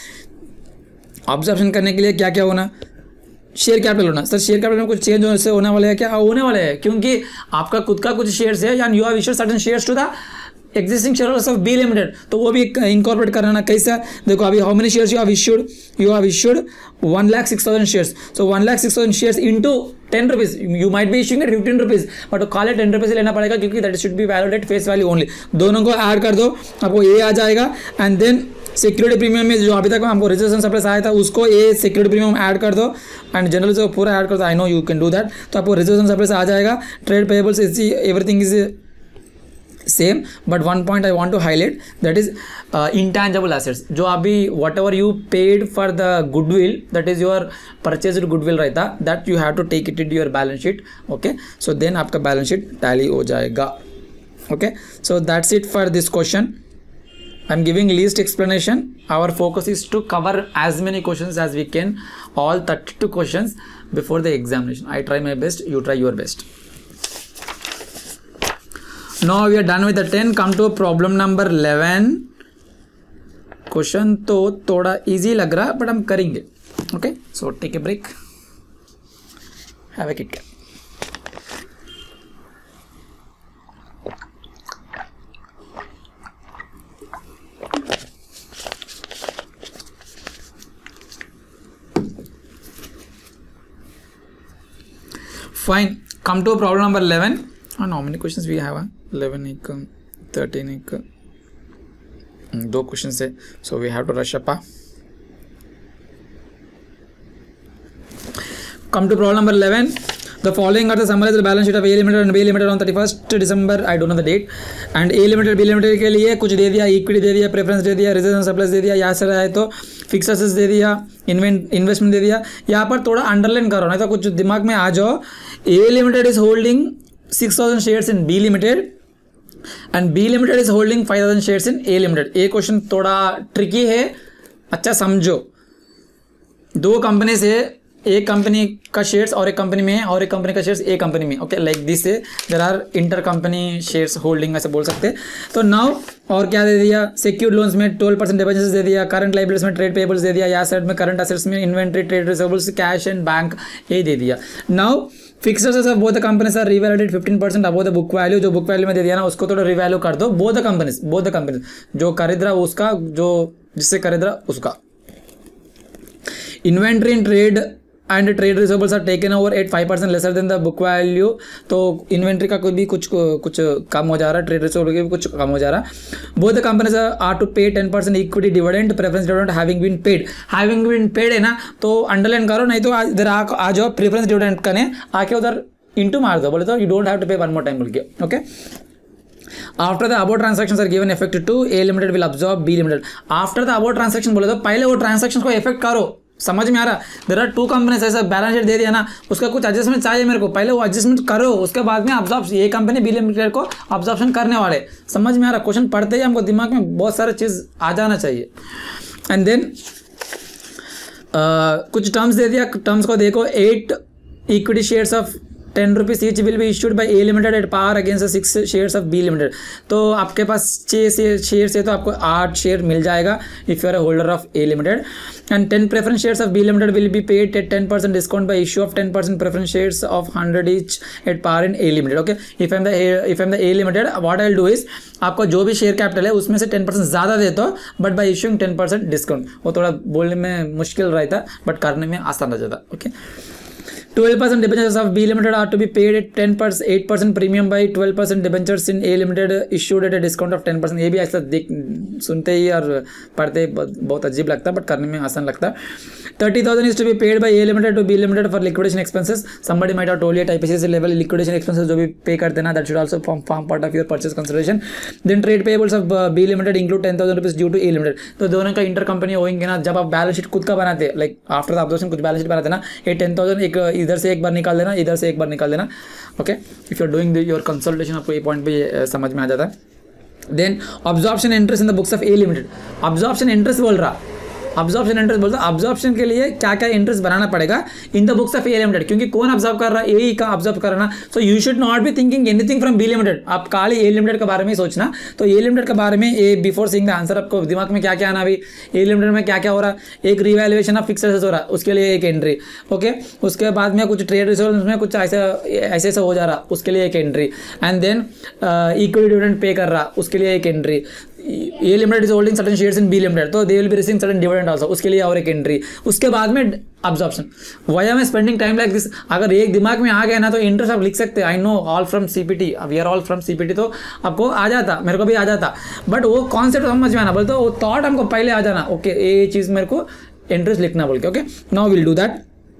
के लिए क्या क्या होना, शेयर कैपिटल होना. सर शेयर कैपिटल में कुछ चेंज होने वाले हैं क्या? होने वाले हैं, क्योंकि आपका खुद का कुछ शेयर्स है and you have issued certain shares to the existing shareholders of B limited. तो वो भी इनकॉर्पोरेट करना. कैसा, देखो अभी how many shares you have issued 1,06,000 shares. So 1,06,000 shares into 10 rupees, you might be issuing at 15 rupees, but call at 10 rupees लेना पड़ेगा क्योंकि that should be valid at face value only. दोनों को ऐड कर दो, आपको ए आ जाएगा. एंड देन सिक्योरिटी प्रीमियम में जो अभी तक हमको रिजर्वेशन सरप्लस आया था उसको ये सिक्योरिटी प्रीमियम ऐड कर दो एंड जनरल से पूरा ऐड कर दो. I know you can do that. तो आपको रिजर्वेशन सरप्लस आ जाएगा. Trade payables everything is same, but one point I want to highlight, that is intangible assets. जो अभी whatever you paid for the goodwill, that is your purchased goodwill रहता, that you have to take it in your balance sheet. Okay, so then आपका balance sheet tally हो जाएगा. Okay, so that's it for this question. I'm giving least explanation. Our focus is to cover as many questions as we can, all 32 questions before the examination. I try my best, you try your best. Now we are done with the 10. Come to problem number 11. Question तो थोड़ा easy लग रहा but हम करेंगे. Okay, so take a break. Have a Kit Kat. Fine. Come to problem number 11. And how many questions we have? 11 एक 13 एक 2 questions है. So we have to rush up. Come to problem number 11. The following are the summarized balance sheet of A Limited and B Limited on 31st December. I don't know the date. And A Limited, B Limited के लिए कुछ दे दिया, equity दे दिया, preference दे दिया, reserve surplus दे दिया. यहाँ से आए तो फिक्स एसेट्स दे दिया, इन्वेस्टमेंट दे दिया. यहाँ पर थोड़ा अंडरलाइन करो, नहीं तो कुछ दिमाग में आ जाओ. A Limited is holding 6,000 shares in B Limited and B Limited is holding 5,000 shares in A Limited. ये क्वेश्चन थोड़ा ट्रिकी है, अच्छा समझो. दो कंपनी से एक कंपनी का शेयर्स और एक कंपनी में है और एक कंपनी का शेयर्स एक कंपनी में. Okay, like this there are inter company shares holding ऐसे बोल सकते हैं. तो नाउ और क्या दे दिया, सिक्योर्ड लोन्स में 12% डिपॉजिट्स दे दिया, करंट लायबिलिटीज में ट्रेड पेएबल्स दे दिया, एसेट में करंट एसेट्स में inventory, trade receivables, cash and bank ये दे दिया. Now fixed assets of both the companies are revalued 15% above the book value. जो बुक वैल्यू में दे दिया ना उसको थोड़ा रिवैल्यू कर दो. बोथ द कंपनीज जो खरीद रहा उसका, जो जिससे खरीद रहा उसका. Inventory in trade and trade receivables are taken over at 5% lesser than the book value. तो इन्वेंट्री का कोई भी कुछ कम हो जा रहा है, ट्रेड रिसीवेबल के भी कुछ कम हो जा रहा है. Both the companies are to pay 10% equity dividend, preference dividend having been paid है ना. तो अंडरलाइन करो, नहीं तो इधर आ जाओ प्रेफरेंस डिविडेंड करने, आके उधर इंटू मार दो, बोले तो you don't have to pay one more time बोल के. Okay, after the above transactions are given effect to A Limited will absorb B Limited. After the above transaction बोले तो पहले वो ट्रांसैक्शन को इफेक्ट करो. समझ में आ रहा, देयर आर 2 कंपनीज, ऐसा बैलेंस शीट दे दिया ना, उसका कुछ एडजस्टमेंट चाहिए मेरे को, पहले वो एडजस्टमेंट करो, उसके बाद में अब्जॉर्प्शन, ये कंपनी बी लिमिटेड को अब्जॉर्प्शन करने वाले. समझ में आ रहा, क्वेश्चन पढ़ते ही हमको दिमाग में बहुत सारे चीज़ आ जाना चाहिए. एंड देन कुछ टर्म्स दे दिया, टर्म्स को देखो. 8 equity shares of 10 rupees each will be issued by A Limited at par against 6 shares of B limited. तो आपके पास 6 शेयर्स है तो आपको 8 शेयर मिल जाएगा if you are a holder of A Limited. And 10 preference shares of B Limited will be paid at 10% discount by issue of 10% preference shares of 100 each at par in A Limited. Okay, if I am the A Limited, what I will do is, आपको जो भी share capital है उसमें से 10% ज़्यादा देता हो, but by issuing 10% discount. वो थोड़ा बोलने में मुश्किल रहता बट करने में आसान रह जाता. Okay, 12% debentures of B Limited are to be paid at 8% premium by 12% debentures in A Limited issued at a discount of 10%. ये भी ऐसा देख सुनते ही और पढ़ते बहुत अजीब लगता है, बट करने में आसान लगता है. 30,000 is to be paid by A Limited to B Limited for liquidation expenses. Somebody might have told you at IPCC level liquidation expenses जो भी पे करते ना, that should also form part of your purchase consideration. Then trade payables of B Limited include 10,000 rupees due to A Limited. तो दोनों का inter company होंगे ना, जब आप बैलेंस शीट खुद का बनाते हैं, लाइक आफ्टर द ऑब्जर्वेशन कुछ बैलेंस शीट बनाते ना, ये 10,000 एक इधर से एक बार निकाल देना, इधर से एक बार निकाल देना. Okay, if you are doing your consultation आपको ये पॉइंट भी समझ में आ जाता है. Then absorption interest in the books of A Limited. Absorption interest बोल रहा, ऑब्जॉर्प्शन इंटरेस्ट बोलता है. ऑब्जॉर्प्शन के लिए क्या क्या इंटरेस्ट बनाना पड़ेगा in the books of A Limited, क्योंकि कौन ऑब्जर्व कर रहा है, ए का ऑब्जर्व कर रहा ना. So you should not be thinking anything from B Limited. आप खाली ए लिमिटेड के बारे में सोचना. तो ए लिमिटेड के बारे में A before seeing the answer आपको दिमाग में क्या क्या आना, अभी ए लिमिटेड में क्या क्या हो रहा. एक रिवैल्यूएशन ऑफ फिक्स्ड एसेट्स हो रहा, उसके लिए एक एंट्री. ओके, उसके बाद में कुछ ट्रेड रिजर्व्स में कुछ ऐसे हो जा रहा, उसके लिए एक entry. And then equity dividend pay कर रहा, उसके लिए एक entry. A Limited is holding certain shares in B Limited, तो they will be receiving certain dividend also, उसके लिए और एक एंट्री. उसके बाद में absorption. Why am I spending time like this? अगर एक दिमाग में आ गया ना तो इंटरेस्ट आप लिख सकते हैं. I know all from CPT, we are all from CPT, तो आपको आ जाता, मेरे को भी आ जाता, बट वो कॉन्सेप्ट समझ में आना बोलते, वो थॉट हमको पहले आ जाना. ओके, ये चीज़ मेरे को इंटरेस्ट लिखना बोल के. Okay, now will do that.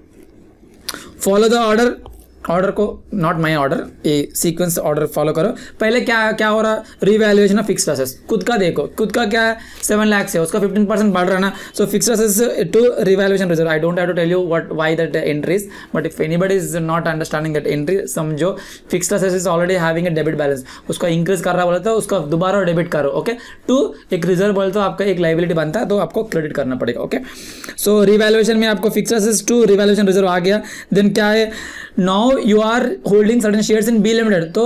Follow the order को, नॉट माई ऑर्डर, ये सीक्वेंस ऑर्डर फॉलो करो. पहले क्या क्या हो रहा, रिवैल्यूएशन ऑफ फिक्स्ड एसेट्स. खुद का देखो, खुद का क्या है 7 लाख है, उसका 15% बढ़ रहा ना. So fixed assets to revaluation reserve. I don't have to tell you what why that entries, but if anybody is not understanding that entry, समझो fixed assets is already having a debit balance, उसका increase कर रहा बोला तो उसका दोबारा debit करो. Okay, to एक रिजर्व बोले तो आपका एक लाइबिलिटी बनता है, तो आपको क्रेडिट करना पड़ेगा. ओके, सो रिवैल्यूएशन में आपको fixed assets to revaluation reserve आ गया. देन क्या है, now you are holding certain shares in B Limited, so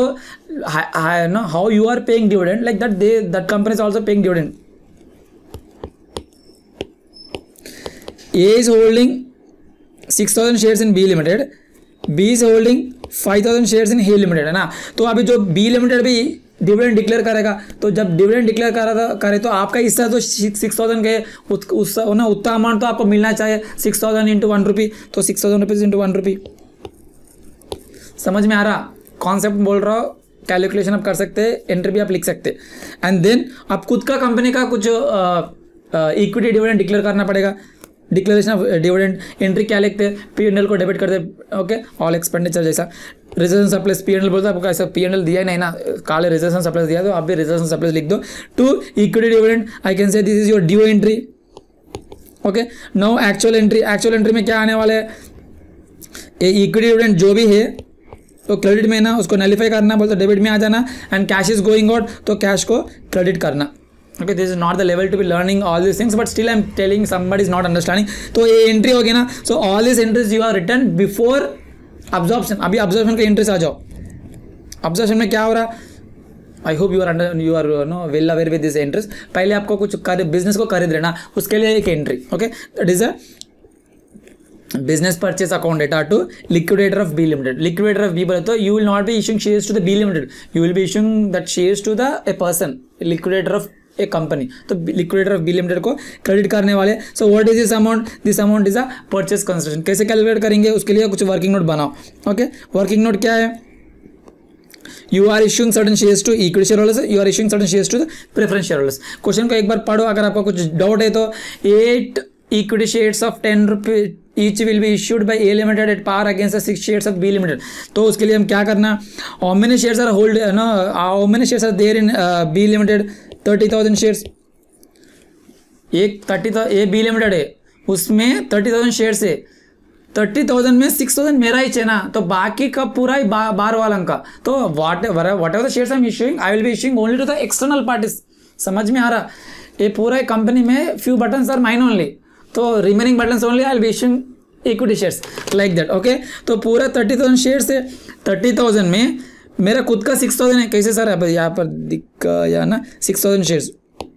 how you are paying dividend, like that company is also paying dividend. A is holding 6,000 shares in B Limited, B is holding 5,000 shares in A Limited, है ना. तो अभी जो B Limited भी dividend declare करेगा, तो जब dividend declare करे तो आपका हिस्सा तो 6,000 के ना उतना अमाउंट तो आपको मिलना चाहिए. 6,000 इंटू 1 रुपी, तो 6,000 रुपीज़ इंटू 1 रुपी. समझ में आ रहा, कॉन्सेप्ट बोल रहा हो, कैलकुलेशन आप कर सकते हैं, एंट्री भी आप लिख सकते हैं. एंड देन आप खुद का कंपनी का कुछ इक्विटी डिविडेंड डिक्लेयर करना पड़ेगा. डिक्लेरेशन ऑफ डिविडेंड एंट्री क्या लिखते हैं, P&L को डेबिट करते हैं. ओके, ऑल एक्सपेंडिचर जैसा रिजर्व सरप्लस P&L बोलता है, आपको ऐसा P&L दिया ही नहीं ना, काले रिजर्व सरप्लस दिया, तो आप भी रिजर्व सरप्लस लिख दो. To equity dividend, I can say this is your due entry. Okay, now actual entry. Actual entry में क्या आने वाला है, इक्विटी डिविडेंड जो भी है तो क्रेडिट में ना उसको नलिफाई करना बोलते, डेबिट में आ जाना. And cash is going out, तो कैश को क्रेडिट करना. Okay, this is not the level to be learning all this things, but still I am telling somebody is not understanding. तो ये एंट्री होगी ना, so all this entries you are written before absorption. अभी absorption के entries आ जाओ. Absorption में क्या हो रहा, I hope you are know well aware with this entries. पहले आपको कुछ बिजनेस को खरीद लेना, उसके लिए एक entry. Okay, that is a business purchase account data to liquidator of B Limited. Liquidator of B बोले तो you will not be issuing shares to the B Limited, you will be issuing that shares to the a person, liquidator of a company. तो liquidator of B Limited को credit करने वाले. So what is this amount? This amount is a purchase consideration. कैसे calculate करेंगे, उसके लिए कुछ working note बनाओ. ओके, वर्किंग नोट क्या है, you are issuing certain shares to equity shareholders, you are issuing certain shares to the preference shareholders. Question को एक बार पढ़ो, अगर आपको कुछ डाउट है तो 8 equity shares of 10 rupees each will be issued by A Limited at par against the 6 shares of B Limited. तो उसके लिए हम क्या करना, how many shares are hold no how many shares are there in B Limited, 30,000 shares. एक 30,000 ये B Limited है, उसमें 30,000 shares है. 30,000 में 6,000 मेरा ही है ना, तो बाकी का पूरा ही बार वाला का. तो whatever the shares I am issuing, I will be issuing only to the external parties. समझ में आ रहा, ये पूरा कंपनी में few buttons are mine only, तो remaining buttons only I will be issuing equity shares like that. Okay, तो पूरा 30,000 शेयर्स है. 30,000 में मेरा खुद का 6,000 है. कैसे सर, यहाँ पर दिख या ना 6,000 शेयर्स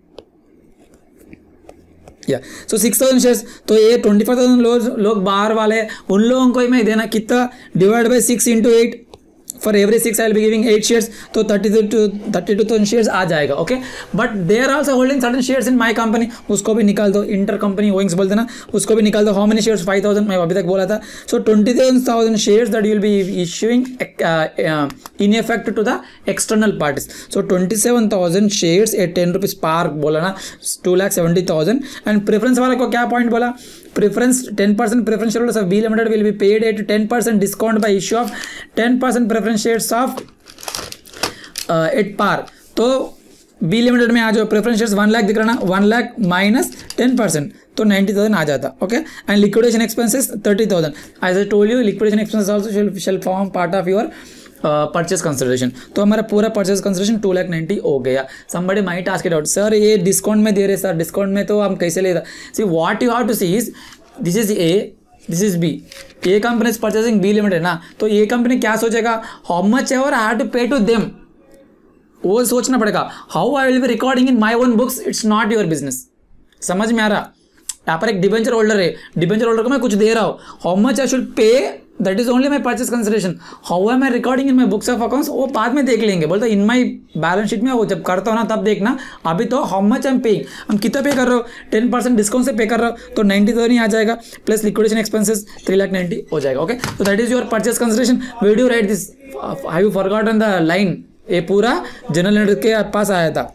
या सो 6,000 शेयर्स. तो ये 25,000 लोग बाहर वाले, उन लोगों को ही मैं देना कितना, divide by 6 into 8 for every 6 I will be giving 8 shares, तो 32,000 शेयर्स आ जाएगा. Okay, but they are also holding certain shares in my company, उसको भी निकाल दो. इंटर कंपनी होल्डिंग्स बोलते ना, उसको भी निकाल दो. How many shares? 5,000 मैं अभी तक बोला था. So 27,000 shares that you will be issuing in effect to the external parties. So 27,000 shares at 10 rupees per बोला ना, 2,70,000. एंड प्रेफरेंस वाला को क्या पॉइंट बोला? Preference 10% preference shareholders of B Limited will be paid at 10% discount by issue of 10% preference shares of at par. तो B Limited में आ जाओ, preference shares 1 lakh दिख रहा ना, 1 लाख माइनस 10%, तो 90,000 आ जाता. Okay, and liquidation expenses 30,000. As I told you, liquidation expenses also shall form part of your purchase consideration. तो हमारा पूरा परचेज कंसिडरेशन 2,90,000 हो गया. Somebody might ask it out, sir ये डिस्काउंट में दे रहे सर, डिस्काउंट में तो हम कैसे लेता? See what you have to see is, this is A, this is B. A company is purchasing B limited ना, तो ये कंपनी क्या सोचेगा? How much ever I have to pay to them, वो सोचना पड़ेगा. How I will be recording in my own books, it's not your business. समझ में आ रहा? यहाँ पर एक डिबेंचर होल्डर है, डिबेंचर होल्डर को मैं कुछ दे रहा हूँ. How much I should pay, that is only my purchase consideration. How am I recording in my books of accounts, वो बाद में देख लेंगे. बोलते इन माई बैलेंस शीट में वो जब करता हो ना तब देखना. अभी तो how much I am paying, हम कितना पे कर रहे हो? 10% डिस्काउंट से पे कर रहे हो, तो 90,000 आ जाएगा, प्लस लिक्विडेशन एक्सपेंसेस 3,90,000 हो जाएगा. ओके, तो that is your purchase consideration. Where do write this? Have you forgotten the line? ये पूरा जनरल एंट्री के पास आया था.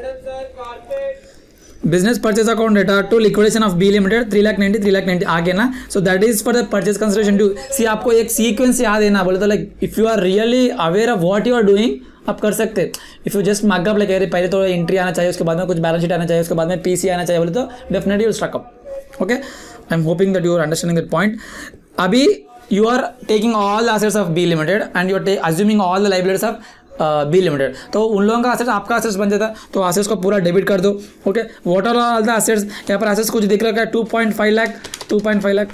Business purchase account data to liquidation of B limited 3,90,000 आगे ना. So that is for the purchase consideration to see. आपको एक सीक्वेंस याद है ना, बोले तो like if you are really aware of what you are doing, आप कर सकते. If you just markup like पहले तो एंट्री आना चाहिए, उसके बाद में कुछ बैलेंस शीट आना चाहिए, उसके बाद में पीसी आना चाहिए, बोले तो definitely you struck up. Okay, I am hoping that you are understanding that point. अभी you are taking all the assets of B limited and you are assuming all the liabilities of B limited. तो उन लोगों का assets आपका assets बन जाता, तो assets को पूरा डेबिट कर दो. Okay, what are all the assets? यहाँ पर असेट्स कुछ दिख रहा है 2.5 लाख, 2.5 लाख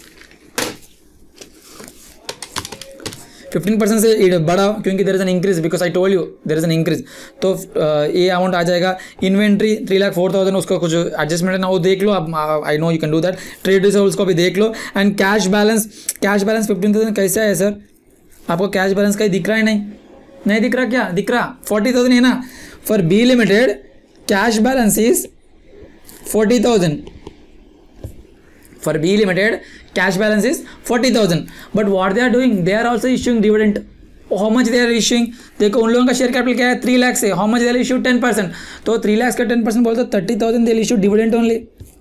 15% से बढ़ा, क्योंकि there is an increase, because I told you there is an increase. तो ये अमाउंट आ जाएगा. इन्वेंट्री 3,04,000, उसको कुछ एडजस्टमेंट है ना, वो देख लो आप. I know you can do that. Trade receivables को भी देख लो. एंड कैश बैलेंस 15,000 कैसा है सर? आपको कैश बैलेंस कहीं दिख रहा है? नहीं दिख रहा. क्या दिख रहा? 40,000 है ना. For B limited cash balance is 40,000. For B limited cash balance is 40,000. But what they are doing, they are also issuing dividend. How much they are issuing? देखो उन लोगों का शेयर कैपिटल क्या है? 3 लाख से. How much they are issue? 10%. तो 3 लाख का 10% बोलते 30,000 दे इशू डिविडेंड ओनली.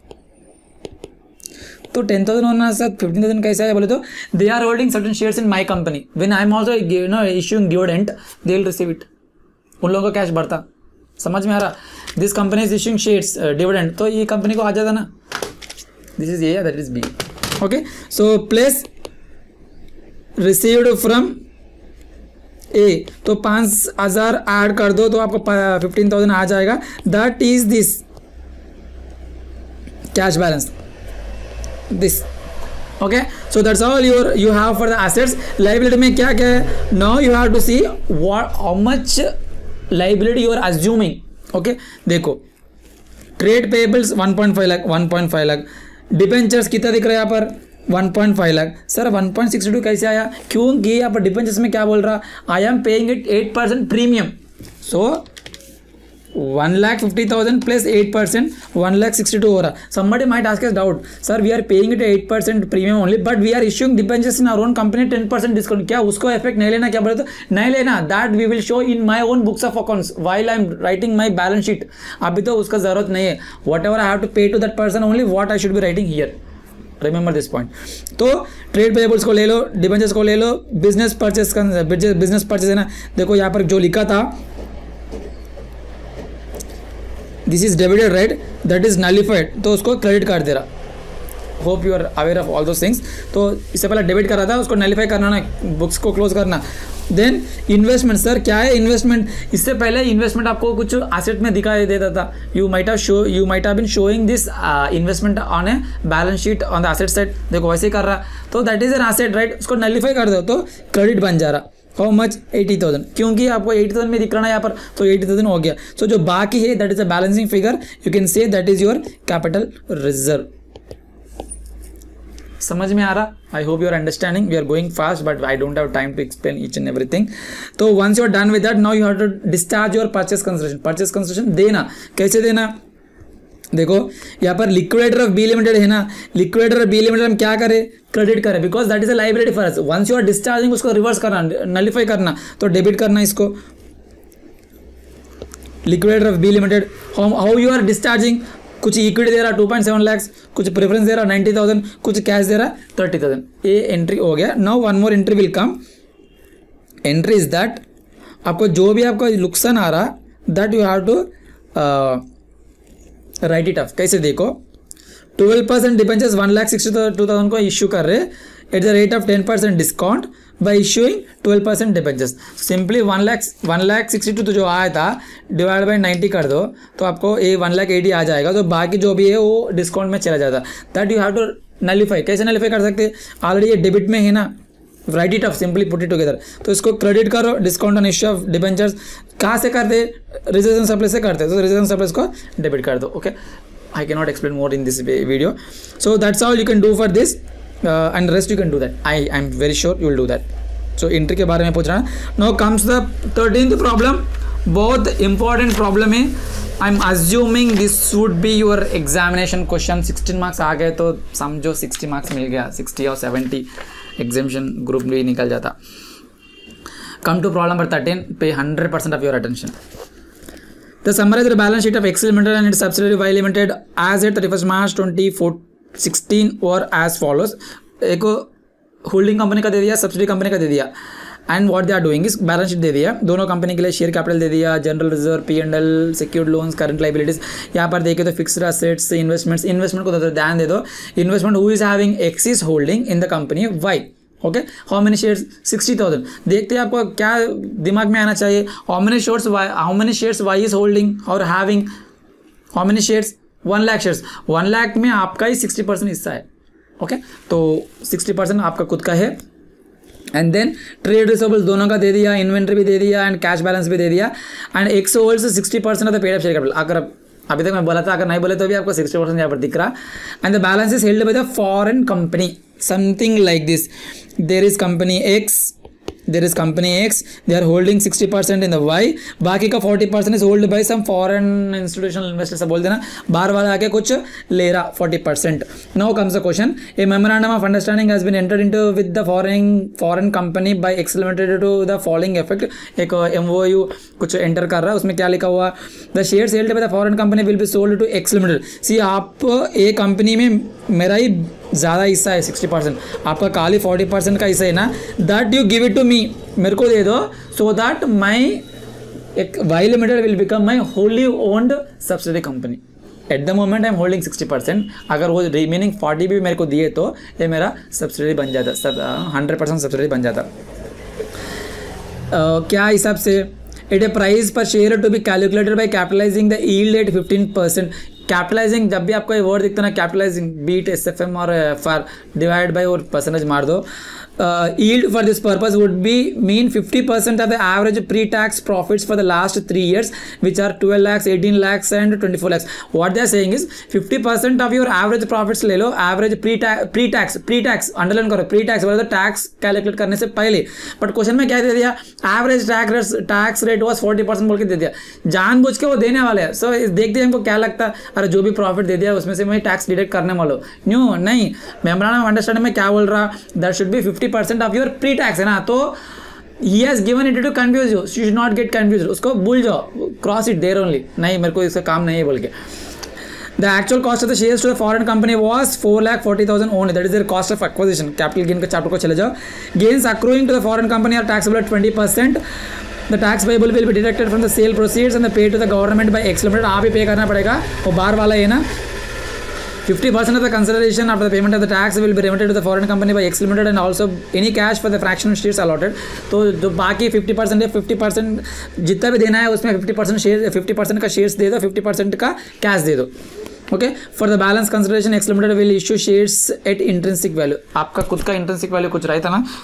तो 10,000 होना साथ 15,000 कैसा है? बोले तो they are holding certain shares in my company. When I am also issuing dividend, they will receive it. उन लोगों का कैश बढ़ता. समझ में आ रहा? This company is issuing shares dividend, तो ये कंपनी को आ जाता ना. This is A, that is B. Okay, so place received from A, तो 5,000 ऐड कर दो तो आपको 15,000 आ जाएगा. That is this cash balance. This okay, so that's all you have for the assets. Liability में क्या क्या है? Now you have to see how much liability you are assuming. Okay, देखो trade payables 1.5 lakh, 1.5 lakh. Debentures कितना दिख रहा है यहाँ पर? 1.5 लाख. सर 1.62 कैसे आया? क्योंकि यहाँ पर डिबेंचर्स में क्या बोल रहा? I am paying it 8% premium. So 1,50,000 plus 8%, 1,62,000 हो रहा. Somebody might ask us doubt, sir we are paying it 8% premium only, but we are issuing debentures in our own company 10% discount. क्या उसको इफेक्ट नहीं लेना? क्या बोले तो नहीं लेना. That we will show in my own books of accounts while I am writing my balance sheet. अभी तो उसका जरूरत नहीं है. Whatever I have to pay to that person only, what I should be writing here. Remember this point. तो trade payables को ले लो, debentures को ले लो, बिजनेस परचेज है ना. देखो यहाँ पर जो लिखा था, this is debited right, that is nullified, तो उसको क्रेडिट कर दे रहा. Hope you are aware of all those things. तो इससे पहले डेबिट करा था, उसको नलिफाई करना ना, बुक्स को क्लोज करना. Then investment. सर क्या है इन्वेस्टमेंट? इससे पहले इन्वेस्टमेंट आपको कुछ एसेट में दिखाई देता था. You might have been showing this investment on a balance sheet on the asset side. देखो वैसे ही कर रहा, तो that is an asset right. उसको नलिफाई कर दो तो क्रेडिट बन जा रहा. How much? 80,000. क्योंकि आपको 80,000 में दिख रहा है यहाँ पर, तो 80,000 हो गया. सो जो बाकी है that is a balancing figure. You can say that is your capital reserve. समझ में आ रहा? I hope you are understanding. We are going fast but I don't have time to explain each and everything. तो once you are done with that, now you have to discharge your purchase consideration. Purchase consideration देना, कैसे देना? देखो यहाँ पर liquidator of B limited है ना, liquidator of B limited हम क्या करें? क्रेडिट करें, because that is a liability for us. Once you are discharging, उसको रिवर्स करना, नलिफाई करना, तो डेबिट करना इसको. Liquidator of B limited, how you are discharging? कुछ इक्विटी दे रहा 2.7 लाख, कुछ प्रेफरेंस दे रहा 90,000, कुछ कैश दे रहा 30,000. ये एंट्री हो गया. Now one more entry will come. Entry is that आपको जो भी आपका नुकसान आ रहा, that you have to write it off. कैसे देखो, 12% डिबेंचर्स 1,62,000 को इश्यू कर रहे at the rate of 10% discount by issuing 12% debentures. Simply 1,62,000 तो जो आया था डिवाइड बाई 90 कर दो तो आपको ये 1,80,000 आ जाएगा. तो बाकी जो भी है वो डिस्काउंट में चला जाता. That you have to nullify. कैसे नलिफाई कर सकते? ऑलरेडी ये डेबिट में है ना, write it off, simply put it together. तो इसको क्रेडिट करो, discount on issue of debentures. कहाँ से करते? रिजर्वेशन सरप्लस से करते. तो रिजर्वेशन सरप्लस को डेबिट कर दो. Okay, I can not explain more in this video. So that's all you can do for this and rest you can do that. I am very sure you will do that. So entry के बारे में पूछ रहा है. Now comes the 13th problem. बहुत important problem है. I am assuming this should be your examination question. 16 marks आ गए तो समझो 60 मार्क्स मिल गया. 60 और 70 एग्जामिनेशन ग्रुप भी निकल जाता. Come to problem number 13. Pay 100% of your attention. The summarized balance sheet of Excel Limited and its subsidiary Y Limited as at 31st March 2016 और as follows. एक होल्डिंग कंपनी का दे दिया, सब्सिडी कंपनी का दे दिया, and what they are doing इस balance sheet दे दिया. दोनों कंपनी के लिए शेयर कैपिटल दे दिया, general reserve, P&L, secured loans, current liabilities. यहाँ पर देखे तो फिक्स्ड असेट्स, इन्वेस्टमेंट्स. इन्वेस्टमेंट को ध्यान दे दो. Investment who is having X's holding in the company Y. Okay, how many shares? 60,000. देखते हैं आपको क्या दिमाग में आना चाहिए. How many shares Y is holding और having. How many shares? 1 lakh shares. 1 lakh में आपका ही 60% हिस्सा है. ओके, तो 60% आपका खुद का है. एंड देन ट्रेड रिसीवेबल्स दोनों का दे दिया, इन्वेंट्री भी दे दिया एंड कैश बैलेंस भी दे दिया. And X holds 60% of the paid up share capital. अगर अभी तक मैं बोला था, अगर नहीं बोले तो भी आपको 60% यहाँ पर दिख रहा. And the balance is held by the foreign company. Something like this. There is company X, they are holding 60% in the Y. बाकी का 40% is held by some foreign institutional investors. बोल देना बाहर वाला आके कुछ ले रहा 40%. Now comes the question. A memorandum of understanding has been entered into with the foreign company by X Limited to the following effect. एक MOU कुछ एंटर कर रहा है, उसमें क्या लिखा हुआ? The shares held by the foreign company will be sold to X Limited. See, आप एक कंपनी में मेरा ही ज़्यादा हिस्सा है 60%, आपका खाली 40% का हिस्सा है ना. That you give it to me, मेरे को दे दो, सो दैट माई एक Y limited will become my wholly owned subsidy company. At the moment I am holding 60%. अगर वो रिमेनिंग 40 भी मेरे को दिए तो ये मेरा सब्सिडी बन जाता, 100% सब्सिडी बन जाता. क्या हिसाब से? At a price per share to be calculated by capitalizing the yield at 15%. Capitalizing, जब भी आपको ये वर्ड दिखता है ना, कैपिटलाइजिंग, बीट SFM और FR डिवाइड बाई और परसेंटेज मार दो. Yield for this purpose would be mean 50% of the average pre-tax profits for the last 3 years, which are 12 lakhs, 18 lakhs and 24 lakhs. What they are saying is 50% of your average profits ले लो, average pre-tax underline करो, pre-tax वाला तो tax calculate करने से पहले. But question में क्या दे दिया? Average tax rate was 40% बोल के दे दिया. जानबूझ के वो देने वाले हैं. So देखते हैं हमको क्या लगता है, अरे जो भी प्रॉफिट दे दिया उसमें से मैं टैक्स डिडक्ट करने वाला. न्यू नहीं, मेमोरेंडम ऑफ अंडरस्टैंडिंग में क्या बोल रहा? That should be 50% of your pre tax है ना. तो he has given it to confuse you. You should not get confused. उसको भूल जाओ, क्रॉस इट देयर ओनली. नहीं, मेरे को इसका काम नहीं है बोल के. The actual cost of the shares to the foreign company was 4,40,000 only. That is their cost of acquisition. Capital gain का चैप्टर को चले जाओ. Gains accruing to the foreign company are taxable at 20%. The tax payable will be deducted from the sale proceeds and the pay to the government by X Limited. आप ही पे करना पड़ेगा. वो बाहर वाला है ना. 50% of the consideration after the payment of the tax will be remitted to the foreign company by X Limited and also any cash for the fractional shares allotted. तो जो बाकी 50% है, 50% जितना भी देना है उसमें 50% का शेयर्स दे दो, 50% का कैश दे दो. Okay, for the balance consideration X Limited will issue shares at intrinsic value. आपका खुद का इंट्रिंसिक वैल्यू कुछ रहता ना,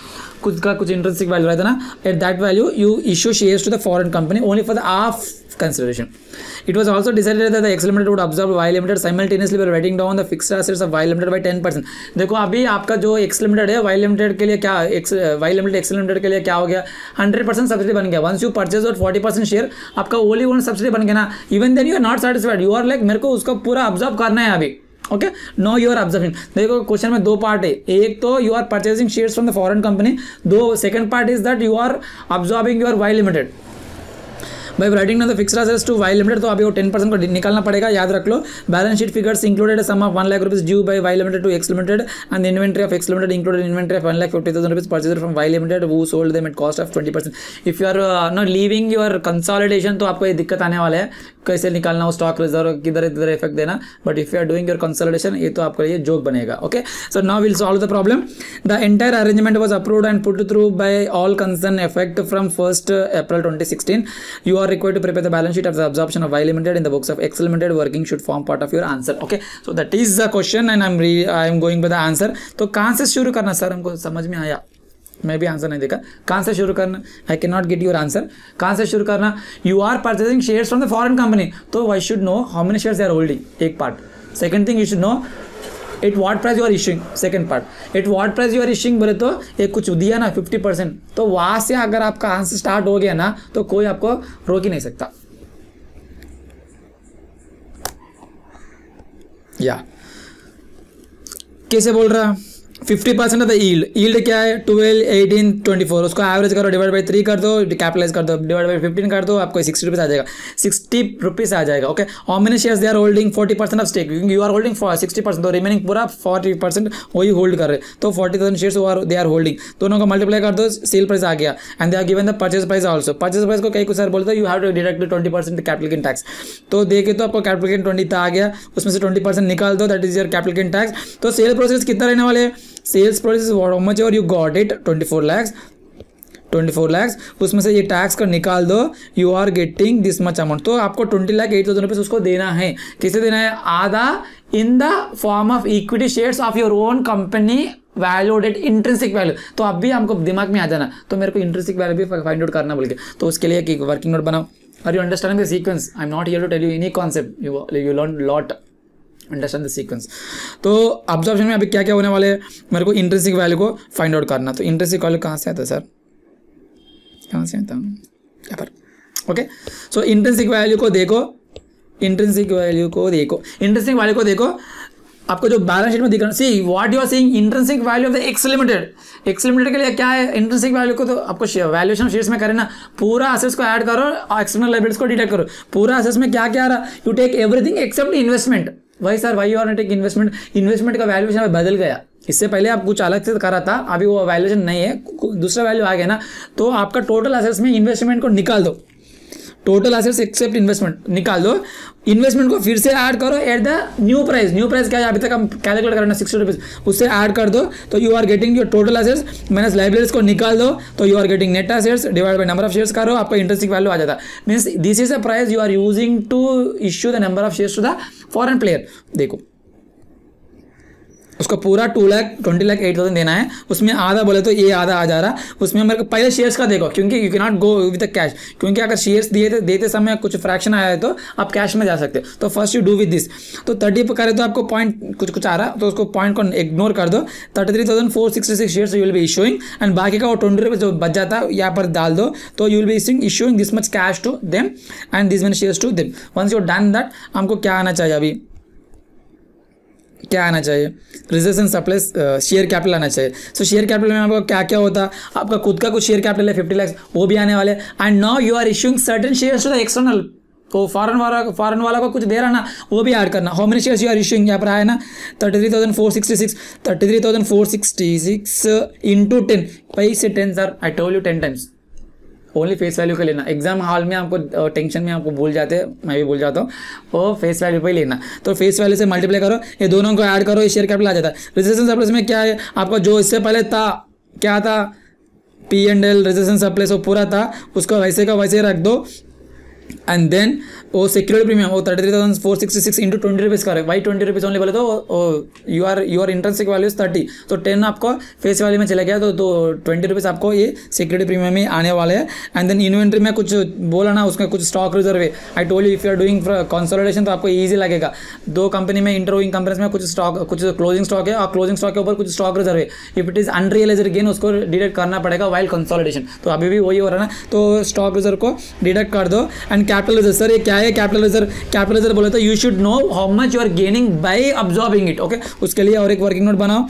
खुद का कुछ इंट्रिंसिक वैल्यू रहता है ना, at that value you issue shares to the foreign company only for the half consideration. It was also decided that the X Limited would absorb Y Limited simultaneously by writing down the fixed assets of Y Limited by 10%. देखो अभी आपका जो X Limited है Y Limited के लिए क्या Y Limited X Limited के लिए क्या हो गया, 100% सब्सिडी बन गया. Once you purchase और 40% शेयर आपका ओनली वन सब्सिडी बन गया ना, even then you are not satisfied, you are like मेरे को उसको पूरा ऑब्जर्व करना है अभी. Okay, no you are observing. देखो क्वेश्चन में दो पार्ट है, एक तो you are purchasing shares from the foreign company, दो second part is that you are observing your Y limited by writing down the fixed assets to Y limited. तो अभी वो 10% को निकालना पड़ेगा, याद रख लो. Balance sheet figures included sum of 1 lakh rupees due by Y limited to X limited and inventory of X limited included inventory of 1,50,000 rupees purchased from Y limited who sold them at cost of 20%. If you are not leaving your consolidation तो आपको ये दिक्कत आने वाला है, कैसे निकालना हो स्टॉक रिजर्व, किधर इधर इफेक्ट देना. But if you are doing your consolidation ये तो आपके लिए जोक बनेगा. Okay, so now will solve the problem. The entire arrangement was approved and put through by all concern effect from 1st April 2016. You are required to prepare the balance sheet of the absorption of Y Limited in the books of X Limited. Working should form part of your answer. Okay, so that is the question and I am going by the answer. तो कहाँ से शुरू करना sir, हमको समझ में आया, मैं भी आंसर नहीं देखा. कहाँ से शुरू करना, I can not get your answer. कहाँ से शुरू करना, you are purchasing shares from the foreign company, तो I should know how many shares they are holding, एक part. Second thing you should know at what price you are issuing, second part. At what price you are issuing बोले तो एक कुछ दिया ना 50%, तो वहाँ से अगर आपका आंसर स्टार्ट हो गया ना तो कोई आपको रोक ही नहीं सकता. या कैसे बोल रहा, 50% ऑफ द यील्ड क्या है 12, 18, 24, उसको एवरेज करो, डिवाइड बाई 3 कर दो, कैपिटलाइज कर दो, डिवाइड बाई 15 कर दो, आपको 60 रुपीज आ जाएगा, 60 रुपीज आ जाएगा. Okay, how many shares they are holding 40% of stake, you are holding 60%, तो रिमेनिंग पूरा 40% वही होल्ड कर रहे, तो 40,000 शेयर्स दे आर होल्डिंग. दोनों को मल्टीप्लाई कर दो, सेल प्राइस आ गया and they are given the purchase price also. Purchase price को कई कुछ सर बोलते हैं you have to deduct 20% capital gain tax. तो देखे तो आपको कैपिटल गेन 20 आ गया, उसमें से 20% निकाल दो, that is your capital gain tax. तो सेल प्रोसेस कितना रहने वाले, सेल्स प्रोसेस हाउ मच और यू गॉट इट 24 lakhs, उसमें से ये टैक्स का निकाल दो, you are getting this much amount. तो आपको 20,08,000 रुपीज उसको देना है. किसे देना है, आधा in the form of equity shares of your own company valued at intrinsic value. तो अब भी हमको दिमाग में आ जाना, तो मेरे को इंट्रिंसिक वैल्यू भी फाइंड आउट करना बोल के, तो उसके लिए एक वर्किंग नोट बनाओ. Are you understanding the sequence, I am not here to tell you any concept, you learn lot, understand the sequence. तो ऑब्जर्वेशन में अभी क्या क्या होने वाले हैं, मेरे को इंट्रिंसिक वैल्यू को फाइंड आउट करना. तो इंट्रिंसिक वैल्यू कहाँ से आता है सर, कहाँ से आता है यहाँ पर. ओके, सो इंट्रिंसिक वैल्यू को देखो, इंट्रिंसिक वैल्यू को देखो, आपको जो बैलेंस शीट में दिख रहा है, see what you are seeing intrinsic value of the X limited. X limited के लिए क्या है इंट्रिंसिक वैल्यू को, तो आपको वैल्यूएशन शेयर्स में करें ना, पूरा असेट्स को ऐड करो और एक्सटर्नल लायबिलिटीज को डिडक्ट करो. पूरा असेट्स में क्या क्या आ रहा, you take everything except investment. वही sir, why you are not take investment का वैल्यूएशन बदल गया. इससे पहले आप कुछ अलग से करा था, अभी वो वैल्यूएशन नहीं है, दूसरा वैल्यू आ गया ना. तो आपका टोटल असेट्स में इन्वेस्टमेंट को निकाल दो, टोटल असेट्स एक्सेप्ट इन्वेस्टमेंट निकाल दो, इन्वेस्टमेंट को फिर से ऐड करो एट द न्यू प्राइस क्या है अभी तक हम कैलकुलेट करना 60 रुपीज, उससे ऐड कर दो, तो you are getting your total assets minus liabilities को निकाल दो, तो you are getting net assets divide by number of shares करो, आपका इंट्रिंसिक वैल्यू आ जाता. Means this is a price you are using to issue the number of shares to the foreign player. देखो उसको पूरा 20,08,000 देना है, उसमें आधा बोले तो ये आधा आ जा रहा. उसमें मेरे को पहले शेयर्स का देखो, क्योंकि you can not go with the cash, क्योंकि अगर शेयर्स देते समय कुछ फ्रैक्शन आया है तो आप कैश में जा सकते हो. तो first you do with this. तो 30 पे करे तो आपको पॉइंट कुछ आ रहा, तो उसको पॉइंट को इग्नोर कर दो. 33,466 shares you will be issuing and बाकी का वो 20 रुपये जो बच जाता है यहाँ पर डाल दो. तो you will be issuing this much cash to them and this many shares to them. Once you done that, हमको क्या आना चाहिए, अभी क्या आना चाहिए, reserves and supplies share capital आना चाहिए. सो शेयर कैपिटल में आपको क्या क्या होता, आपका खुद का कुछ शेयर कैपिटल है 50 लाख, वो भी आने वाले. And now you are issuing certain shares to the external, तो फॉरेन वाला को कुछ दे रहा ना, वो भी ऐड करना. How many shares you are issuing, यहाँ पर आया ना 33,466 इंटू 10 5 से 10 sir, I told you 10 times. Only face value का लेना. एग्जाम हॉल में आपको टेंशन में आपको भूल जाते हैं, मैं भी भूल जाता हूँ, वो फेस वैल्यू पे ही लेना. तो फेस वैल्यू से मल्टीप्लाई करो, ये दोनों को ऐड करो, ये शेयर कैपिटल आ जाता है. रिजर्व्स सप्लाईज में क्या है, आपको जो इससे पहले था क्या था, P&L रिजर्व्स सप्लाईज वो पूरा था, उसको वैसे का वैसे रख दो. एंड देन वो सिक्योरिटी प्रीमियम वो 33,466 इंटू 20 रुपीज़ का है. वाई 20 रुपीज़ ओनली बोले तो यूर इंट्रेंसिक वैल्यू इज 30, तो 10 आपको फेस वैल्यू में चला गया तो 20 रुपीज़ आपको ये सिक्योरिटी प्रीमियम में आने वाले हैं. एंड देन इन्वेंट्री में कुछ बोला ना, उसमें कुछ स्टॉक रिजर्व है. I told you if you are doing consolidation तो आपको ईजी लगेगा. दो कंपनी में इंटरव्यूइंग कंपनीज में कुछ स्टॉक, कुछ क्लोजिंग स्टॉक है और क्लोजिंग स्टॉक के ऊपर कुछ स्टॉक रिजर्व है. If it is unrealised gain उसको डिडक्ट करना पड़ेगा वाइल कंसोलिडेशन. तो अभी भी वही हो रहा है ना, तो स्टॉक रिजर्व को डिडक्ट कर दो. एंड कैपिटल रिजर्व, सर ये क्या है कैपिटल रिजर्व? कैपिटल रिजर्व बोले तो you should know how much you are gaining by absorbing it. Okay, उसके लिए और एक वर्किंग नोट बनाओ.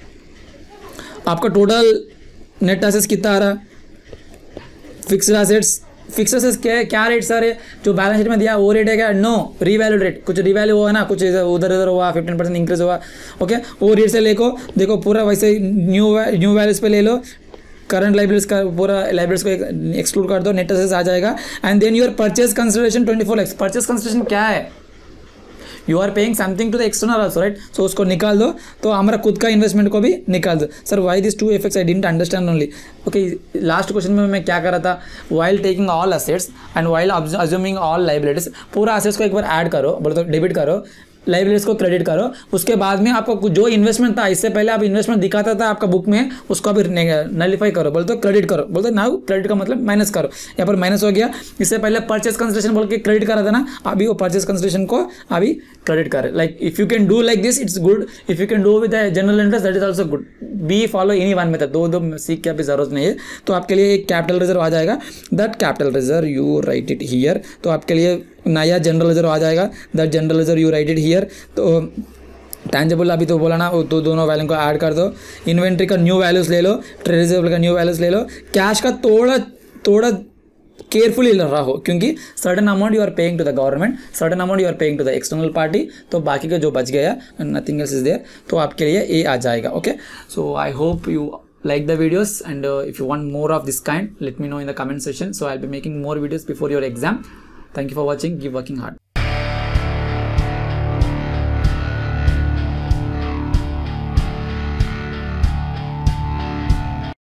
आपका टोटल नेट एसेट्स कितना आ रहा? फिक्स्ड एसेट्स, फिक्स एसेट्स क्या रेट सर है जो बैलेंस शीट में दिया वो रेट है क्या? No, revalue rate. कुछ रिवैल्यू हुआ ना, कुछ उधर उधर हुआ, 15% इंक्रीज हुआ. ओके, वो रेट से देखो पूरा वैसे न्यू वैल्यूज पे ले लो. करंट लाइबिलिटीज का पूरा लाइबिलिटीज को एक्सक्लूड कर दो, नेट एसेट्स आ जाएगा. And then your purchase consideration 24 lakhs. Purchase consideration क्या है? You are paying something to the external also, right? So उसको निकाल दो. तो हमारा खुद का इन्वेस्टमेंट को भी निकाल दो. Sir why this 2 effects I didn't understand only. Okay, last question में मैं क्या कर रहा था, while taking all assets and while assuming all liabilities, पूरा असेट्स को एक बार ऐड करो, बोले तो डेबिट करो, लाइबिलिटीज को क्रेडिट करो. उसके बाद में आपको जो इन्वेस्टमेंट था, इससे पहले आप इन्वेस्टमेंट दिखाता था आपका बुक में, उसको अभी नलिफाई करो, बोलते क्रेडिट करो. बोलते नाउ क्रेडिट का मतलब माइनस करो. यहाँ पर माइनस हो गया. इससे पहले परचेज कंसिडरेशन बोल के क्रेडिट करा था ना, अभी वो परचेज कंसिडरेशन को अभी क्रेडिट करे. Like if you can do like this it's good. If you can do with general interest that is also good. Be follow any one method. दो सीख के अभी जरूरत नहीं है. तो आपके लिए एक कैपिटल रिजर्व आ जाएगा. That capital reserve you write it here. तो आपके लिए नया जनरल रिजर्व आ जाएगा. That general reserve you write it here. तो टैंजेबल अभी तो बोला ना, तो दोनों वैल्यू को ऐड कर दो. इन्वेंट्री का न्यू वैल्यूज ले लो, ट्रेड रिजर्व का न्यू वैल्यूज ले लो. कैश का थोड़ा केयरफुली रहो, क्योंकि certain amount you are paying to the government, certain amount you are paying to the external party. तो बाकी का जो बच गया नथिंग एल्स इज देयर, तो आपके लिए ये आ जाएगा. Okay, so I hope you like the videos, and if you want more of this kind, let me know in the comment section. So I'll be making more videos before your exam. Thank you for watching. Keep working hard.